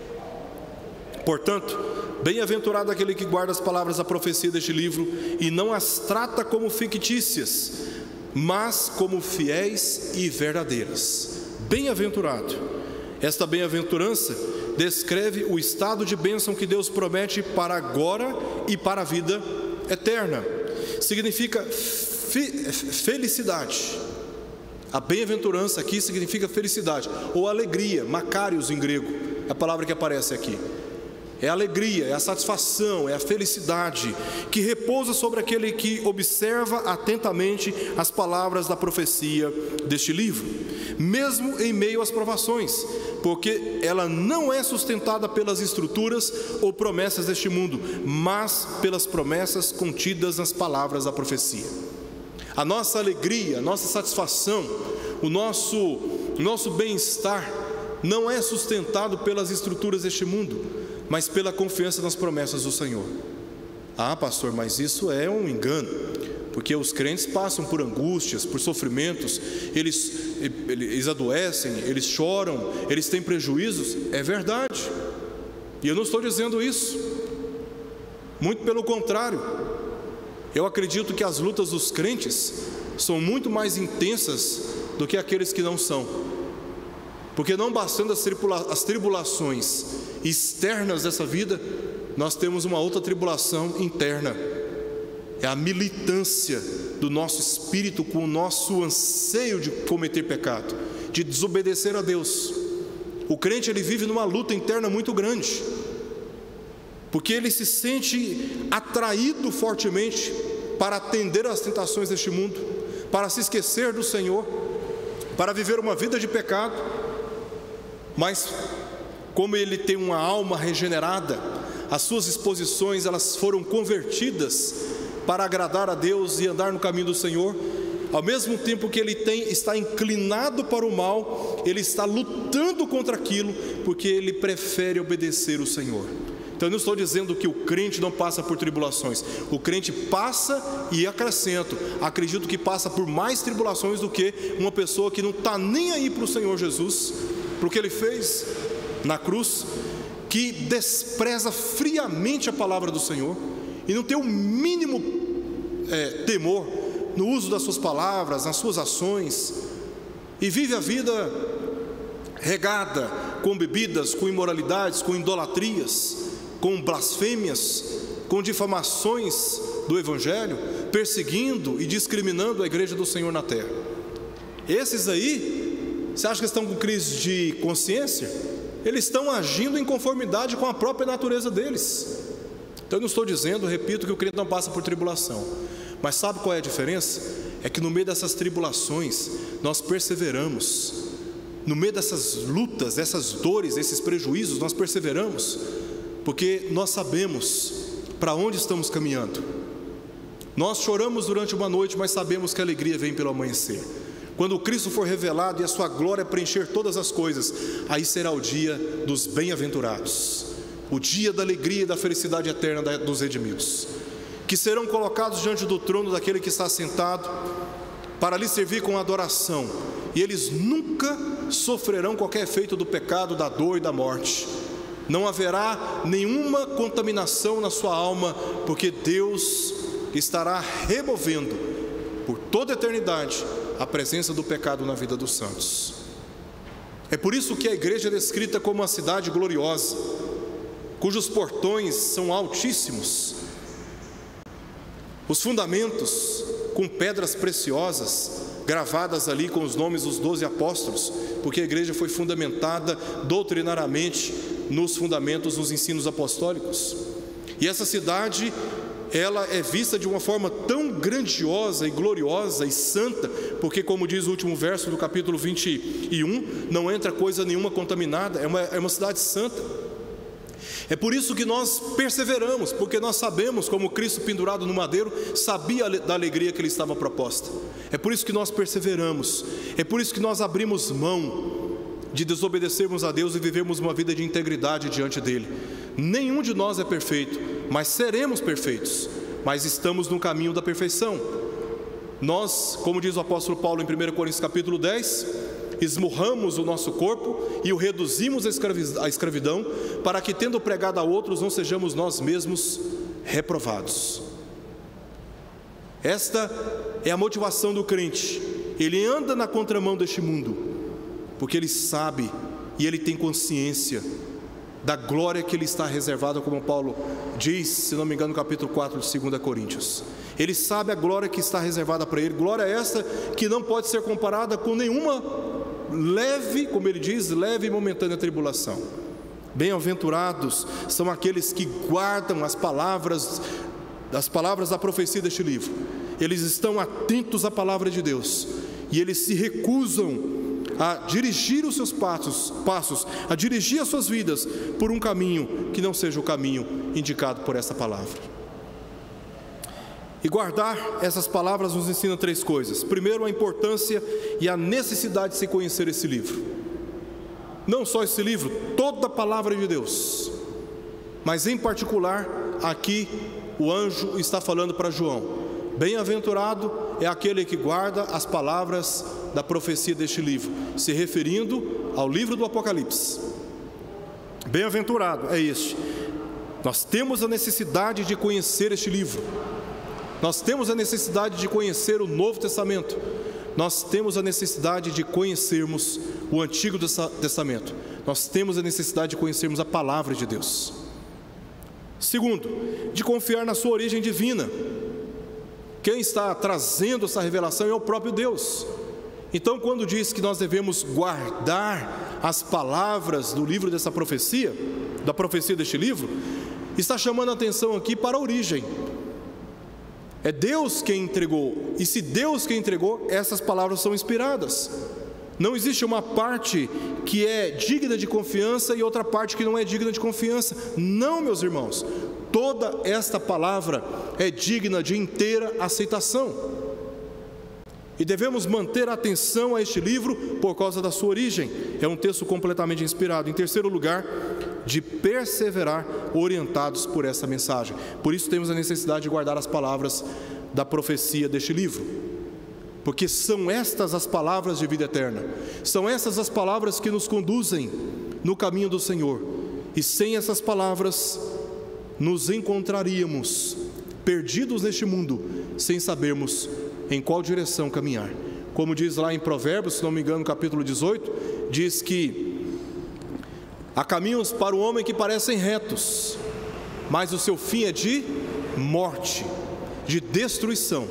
Portanto, bem-aventurado aquele que guarda as palavras da profecia deste livro e não as trata como fictícias, mas como fiéis e verdadeiras. Bem-aventurado. Esta bem-aventurança descreve o estado de bênção que Deus promete para agora e para a vida eterna. Significa fe- felicidade. A bem-aventurança aqui significa felicidade ou alegria, makarios em grego, é a palavra que aparece aqui. É a alegria, é a satisfação, é a felicidade que repousa sobre aquele que observa atentamente as palavras da profecia deste livro, mesmo em meio às provações, porque ela não é sustentada pelas estruturas ou promessas deste mundo, mas pelas promessas contidas nas palavras da profecia. A nossa alegria, a nossa satisfação, o nosso, o nosso bem-estar não é sustentado pelas estruturas deste mundo, mas pela confiança nas promessas do Senhor. Ah, pastor, mas isso é um engano, porque os crentes passam por angústias, por sofrimentos, eles, eles adoecem, eles choram, eles têm prejuízos. É verdade, e eu não estou dizendo isso, muito pelo contrário. Eu acredito que as lutas dos crentes são muito mais intensas do que aqueles que não são, porque não bastando as, tribula- as tribulações externas dessa vida, nós temos uma outra tribulação interna, é a militância do nosso espírito com o nosso anseio de cometer pecado, de desobedecer a Deus. O crente, ele vive numa luta interna muito grande, porque ele se sente atraído fortemente para atender às tentações deste mundo, para se esquecer do Senhor, para viver uma vida de pecado. Mas como ele tem uma alma regenerada, as suas disposições elas foram convertidas para agradar a Deus e andar no caminho do Senhor. Ao mesmo tempo que ele tem, está inclinado para o mal, ele está lutando contra aquilo, porque ele prefere obedecer o Senhor. Então eu não estou dizendo que o crente não passa por tribulações, o crente passa, e acrescento, acredito que passa por mais tribulações do que uma pessoa que não está nem aí para o Senhor Jesus, para o que ele fez na cruz, que despreza friamente a palavra do Senhor e não tem o mínimo é, temor no uso das suas palavras, nas suas ações, e vive a vida regada com bebidas, com imoralidades, com idolatrias, com blasfêmias, com difamações do Evangelho, perseguindo e discriminando a igreja do Senhor na terra. Esses aí, você acha que estão com crise de consciência? Eles estão agindo em conformidade com a própria natureza deles. Então eu não estou dizendo, repito, que o crente não passa por tribulação, mas sabe qual é a diferença? É que no meio dessas tribulações nós perseveramos, no meio dessas lutas, dessas dores, desses prejuízos, nós perseveramos, porque nós sabemos para onde estamos caminhando. Nós choramos durante uma noite, mas sabemos que a alegria vem pelo amanhecer. Quando Cristo for revelado e a sua glória preencher todas as coisas, aí será o dia dos bem-aventurados, o dia da alegria e da felicidade eterna dos redimidos, que serão colocados diante do trono daquele que está sentado, para lhe servir com adoração, e eles nunca sofrerão qualquer efeito do pecado, da dor e da morte. Não haverá nenhuma contaminação na sua alma, porque Deus estará removendo por toda a eternidade a presença do pecado na vida dos santos. É por isso que a igreja é descrita como uma cidade gloriosa, cujos portões são altíssimos, os fundamentos com pedras preciosas gravadas ali com os nomes dos doze apóstolos, porque a igreja foi fundamentada doutrinariamente nos fundamentos dos ensinos apostólicos. E essa cidade, ela é vista de uma forma tão grandiosa e gloriosa e santa, porque, como diz o último verso do capítulo vinte e um, não entra coisa nenhuma contaminada, é uma, é uma cidade santa. É por isso que nós perseveramos, porque nós sabemos, como Cristo pendurado no madeiro sabia da alegria que lhe estava proposta. É por isso que nós perseveramos, é por isso que nós abrimos mão de desobedecermos a Deus e vivermos uma vida de integridade diante dele. Nenhum de nós é perfeito, mas seremos perfeitos, mas estamos no caminho da perfeição. Nós, como diz o apóstolo Paulo em primeira Coríntios capítulo dez, esmurramos o nosso corpo e o reduzimos à escravidão, para que, tendo pregado a outros, não sejamos nós mesmos reprovados. Esta é a motivação do crente. Ele anda na contramão deste mundo, porque ele sabe e ele tem consciência da glória que lhe está reservada, como Paulo diz, se não me engano, no capítulo quatro de segunda Coríntios. Ele sabe a glória que está reservada para ele, glória esta que não pode ser comparada com nenhuma leve, como ele diz, leve e momentânea tribulação. Bem-aventurados são aqueles que guardam as palavras, as palavras da profecia deste livro. Eles estão atentos à palavra de Deus e eles se recusam a dirigir os seus passos, passos, a dirigir as suas vidas por um caminho que não seja o caminho indicado por essa palavra. E guardar essas palavras nos ensina três coisas. Primeiro, a importância e a necessidade de se conhecer esse livro. Não só esse livro, toda a palavra de Deus, mas em particular, aqui o anjo está falando para João: bem-aventurado é aquele que guarda as palavras da profecia deste livro, se referindo ao livro do Apocalipse. Bem-aventurado é este. Nós temos a necessidade de conhecer este livro. Nós temos a necessidade de conhecer o Novo Testamento. Nós temos a necessidade de conhecermos o Antigo Testamento. Nós temos a necessidade de conhecermos a palavra de Deus. Segundo, de confiar na sua origem divina. Quem está trazendo essa revelação é o próprio Deus. Então, quando diz que nós devemos guardar as palavras do livro dessa profecia, da profecia deste livro, está chamando a atenção aqui para a origem. É Deus quem entregou, e se Deus quem entregou, essas palavras são inspiradas. Não existe uma parte que é digna de confiança e outra parte que não é digna de confiança. Não, meus irmãos, toda esta palavra é digna de inteira aceitação. E devemos manter a atenção a este livro por causa da sua origem. É um texto completamente inspirado. Em terceiro lugar, de perseverar orientados por essa mensagem. Por isso temos a necessidade de guardar as palavras da profecia deste livro, porque são estas as palavras de vida eterna, são essas as palavras que nos conduzem no caminho do Senhor, e sem essas palavras nos encontraríamos perdidos neste mundo, sem sabermos em qual direção caminhar. Como diz lá em Provérbios, se não me engano, no capítulo dezoito, diz que há caminhos para o homem que parecem retos, mas o seu fim é de morte, de destruição.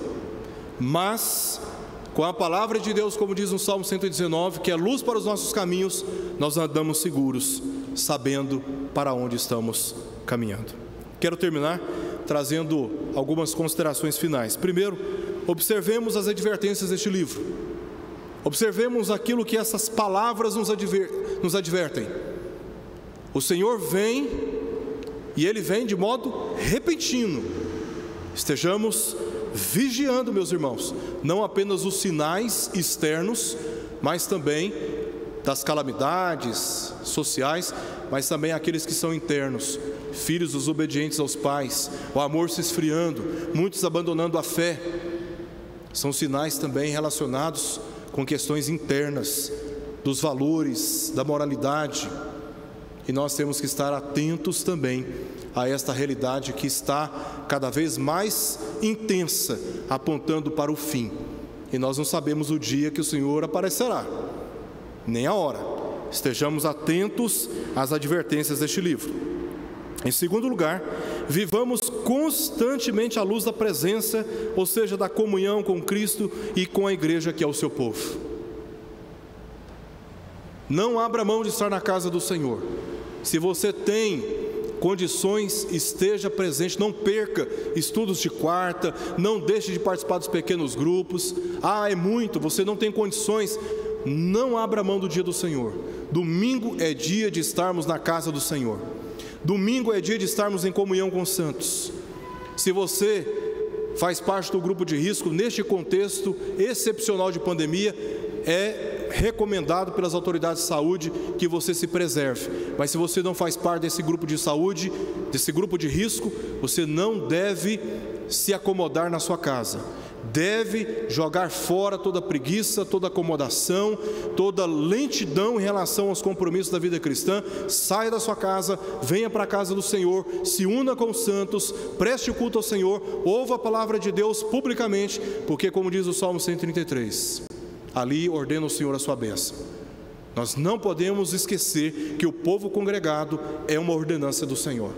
Mas com a palavra de Deus, como diz no Salmo cento e dezenove, que é luz para os nossos caminhos, nós andamos seguros, sabendo para onde estamos caminhando. Quero terminar trazendo algumas considerações finais. Primeiro, observemos as advertências deste livro. Observemos aquilo que essas palavras nos, adver, nos advertem. O Senhor vem, e Ele vem de modo repentino. Estejamos vigiando, meus irmãos, não apenas os sinais externos, mas também das calamidades sociais, mas também aqueles que são internos, filhos desobedientes aos pais, o amor se esfriando, muitos abandonando a fé. São sinais também relacionados com questões internas, dos valores, da moralidade. E nós temos que estar atentos também a esta realidade que está cada vez mais intensa, apontando para o fim. E nós não sabemos o dia que o Senhor aparecerá, nem a hora. Estejamos atentos às advertências deste livro. Em segundo lugar, vivamos constantemente à luz da presença, ou seja, da comunhão com Cristo e com a igreja que é o seu povo. Não abra mão de estar na casa do Senhor. Se você tem condições, esteja presente, não perca estudos de quarta, não deixe de participar dos pequenos grupos. Ah, é muito, você não tem condições, não abra mão do dia do Senhor. Domingo é dia de estarmos na casa do Senhor. Domingo é dia de estarmos em comunhão com os santos. Se você faz parte do grupo de risco, neste contexto excepcional de pandemia, é recomendado pelas autoridades de saúde que você se preserve. Mas se você não faz parte desse grupo de saúde, desse grupo de risco, você não deve se acomodar na sua casa. Deve jogar fora toda preguiça, toda acomodação, toda lentidão em relação aos compromissos da vida cristã. Saia da sua casa, venha para a casa do Senhor, se una com os santos, preste o culto ao Senhor, ouva a palavra de Deus publicamente, porque, como diz o Salmo cento e trinta e três, ali ordena o Senhor a sua bênção. Nós não podemos esquecer que o povo congregado é uma ordenança do Senhor.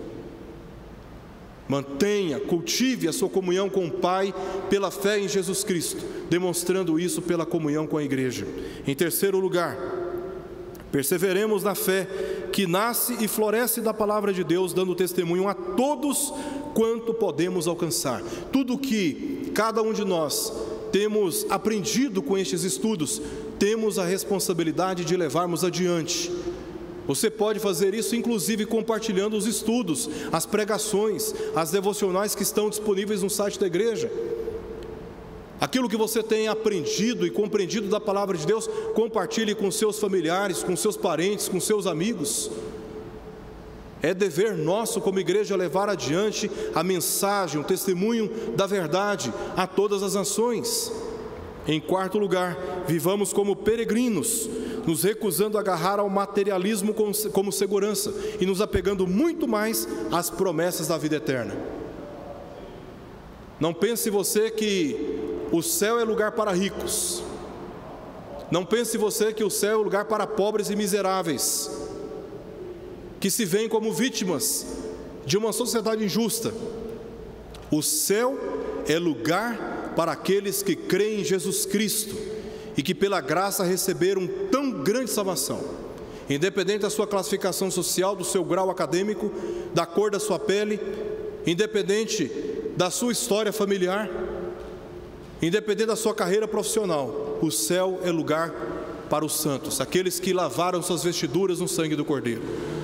Mantenha, cultive a sua comunhão com o Pai pela fé em Jesus Cristo, demonstrando isso pela comunhão com a igreja. Em terceiro lugar, perseveremos na fé que nasce e floresce da palavra de Deus, dando testemunho a todos quanto podemos alcançar. Tudo que cada um de nós temos aprendido com estes estudos, temos a responsabilidade de levarmos adiante. Você pode fazer isso, inclusive, compartilhando os estudos, as pregações, as devocionais que estão disponíveis no site da igreja. Aquilo que você tem aprendido e compreendido da palavra de Deus, compartilhe com seus familiares, com seus parentes, com seus amigos. É dever nosso como igreja levar adiante a mensagem, o testemunho da verdade a todas as nações. Em quarto lugar, vivamos como peregrinos, nos recusando a agarrar ao materialismo como segurança e nos apegando muito mais às promessas da vida eterna. Não pense você que o céu é lugar para ricos. Não pense você que o céu é lugar para pobres e miseráveis, que se veem como vítimas de uma sociedade injusta. O céu é lugar para aqueles que creem em Jesus Cristo e que pela graça receberam tão grande salvação, independente da sua classificação social, do seu grau acadêmico, da cor da sua pele, independente da sua história familiar, independente da sua carreira profissional. O céu é lugar para os santos, aqueles que lavaram suas vestiduras no sangue do Cordeiro.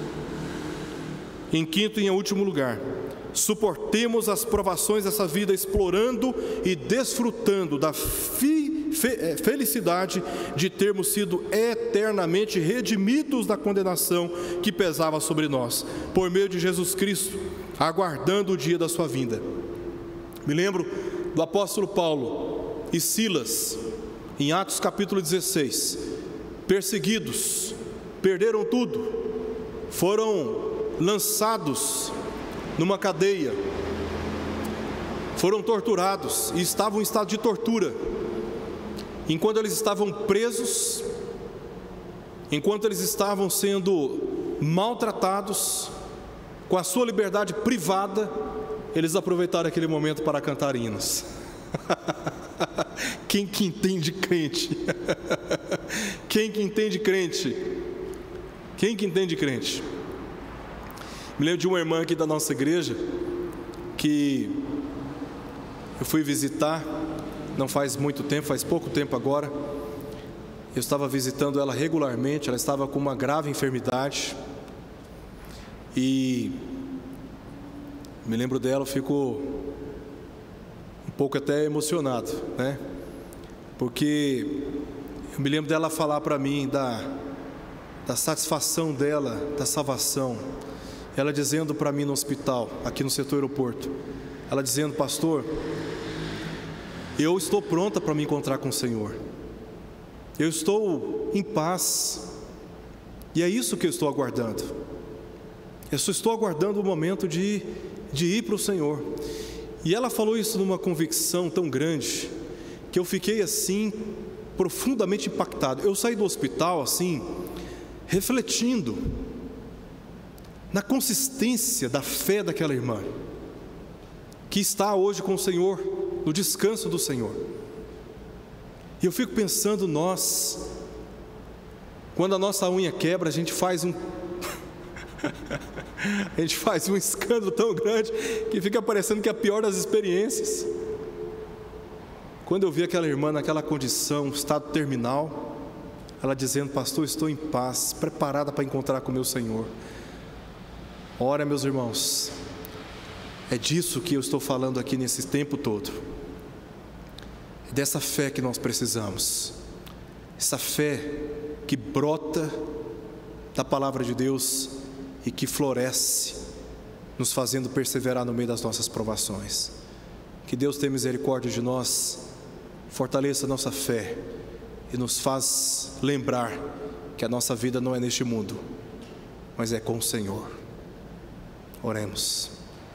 Em quinto e em último lugar, suportemos as provações dessa vida, explorando e desfrutando da fi felicidade de termos sido eternamente redimidos da condenação que pesava sobre nós, por meio de Jesus Cristo, aguardando o dia da sua vinda. Me lembro do apóstolo Paulo e Silas, em Atos capítulo dezesseis, perseguidos, perderam tudo, foram lançados numa cadeia, foram torturados e estavam em estado de tortura. Enquanto eles estavam presos, enquanto eles estavam sendo maltratados, com a sua liberdade privada, eles aproveitaram aquele momento para cantar hinos. Quem que entende crente? Quem que entende crente? Quem que entende crente? Me lembro de uma irmã aqui da nossa igreja, que eu fui visitar, não faz muito tempo, faz pouco tempo agora. Eu estava visitando ela regularmente, ela estava com uma grave enfermidade, e me lembro dela, eu fico um pouco até emocionado, né? Porque eu me lembro dela falar para mim da, da satisfação dela, da salvação. Ela dizendo para mim no hospital, aqui no setor aeroporto, ela dizendo: pastor, eu estou pronta para me encontrar com o Senhor, eu estou em paz, e é isso que eu estou aguardando. Eu só estou aguardando o momento de, de ir para o Senhor. E ela falou isso numa convicção tão grande, que eu fiquei assim, profundamente impactado. Eu saí do hospital assim, refletindo na consistência da fé daquela irmã, que está hoje com o Senhor, no descanso do Senhor. E eu fico pensando, nós, quando a nossa unha quebra, a gente faz um, A gente faz um escândalo tão grande que fica parecendo que é a pior das experiências. Quando eu vi aquela irmã naquela condição, estado terminal, ela dizendo: pastor, estou em paz, preparada para encontrar com o meu Senhor. Ora, meus irmãos, é disso que eu estou falando aqui nesse tempo todo. É dessa fé que nós precisamos. Essa fé que brota da palavra de Deus e que floresce, nos fazendo perseverar no meio das nossas provações. Que Deus tenha misericórdia de nós, fortaleça a nossa fé e nos faz lembrar que a nossa vida não é neste mundo, mas é com o Senhor. Oremos.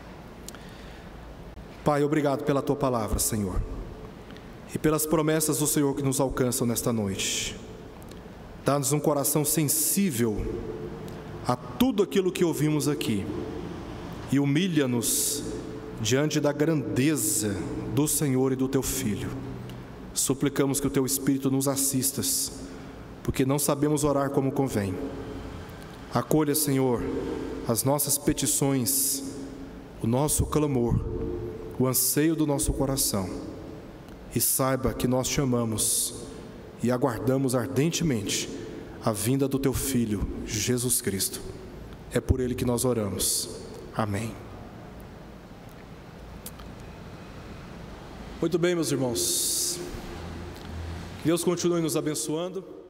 Pai, obrigado pela Tua palavra, Senhor, e pelas promessas do Senhor que nos alcançam nesta noite. Dá-nos um coração sensível a tudo aquilo que ouvimos aqui e humilha-nos diante da grandeza do Senhor e do Teu Filho. Suplicamos que o Teu Espírito nos assistas, porque não sabemos orar como convém. Acolha, Senhor, as nossas petições, o nosso clamor, o anseio do nosso coração, e saiba que nós te amamos e aguardamos ardentemente a vinda do Teu Filho, Jesus Cristo. É por Ele que nós oramos. Amém. Muito bem, meus irmãos. Deus continue nos abençoando.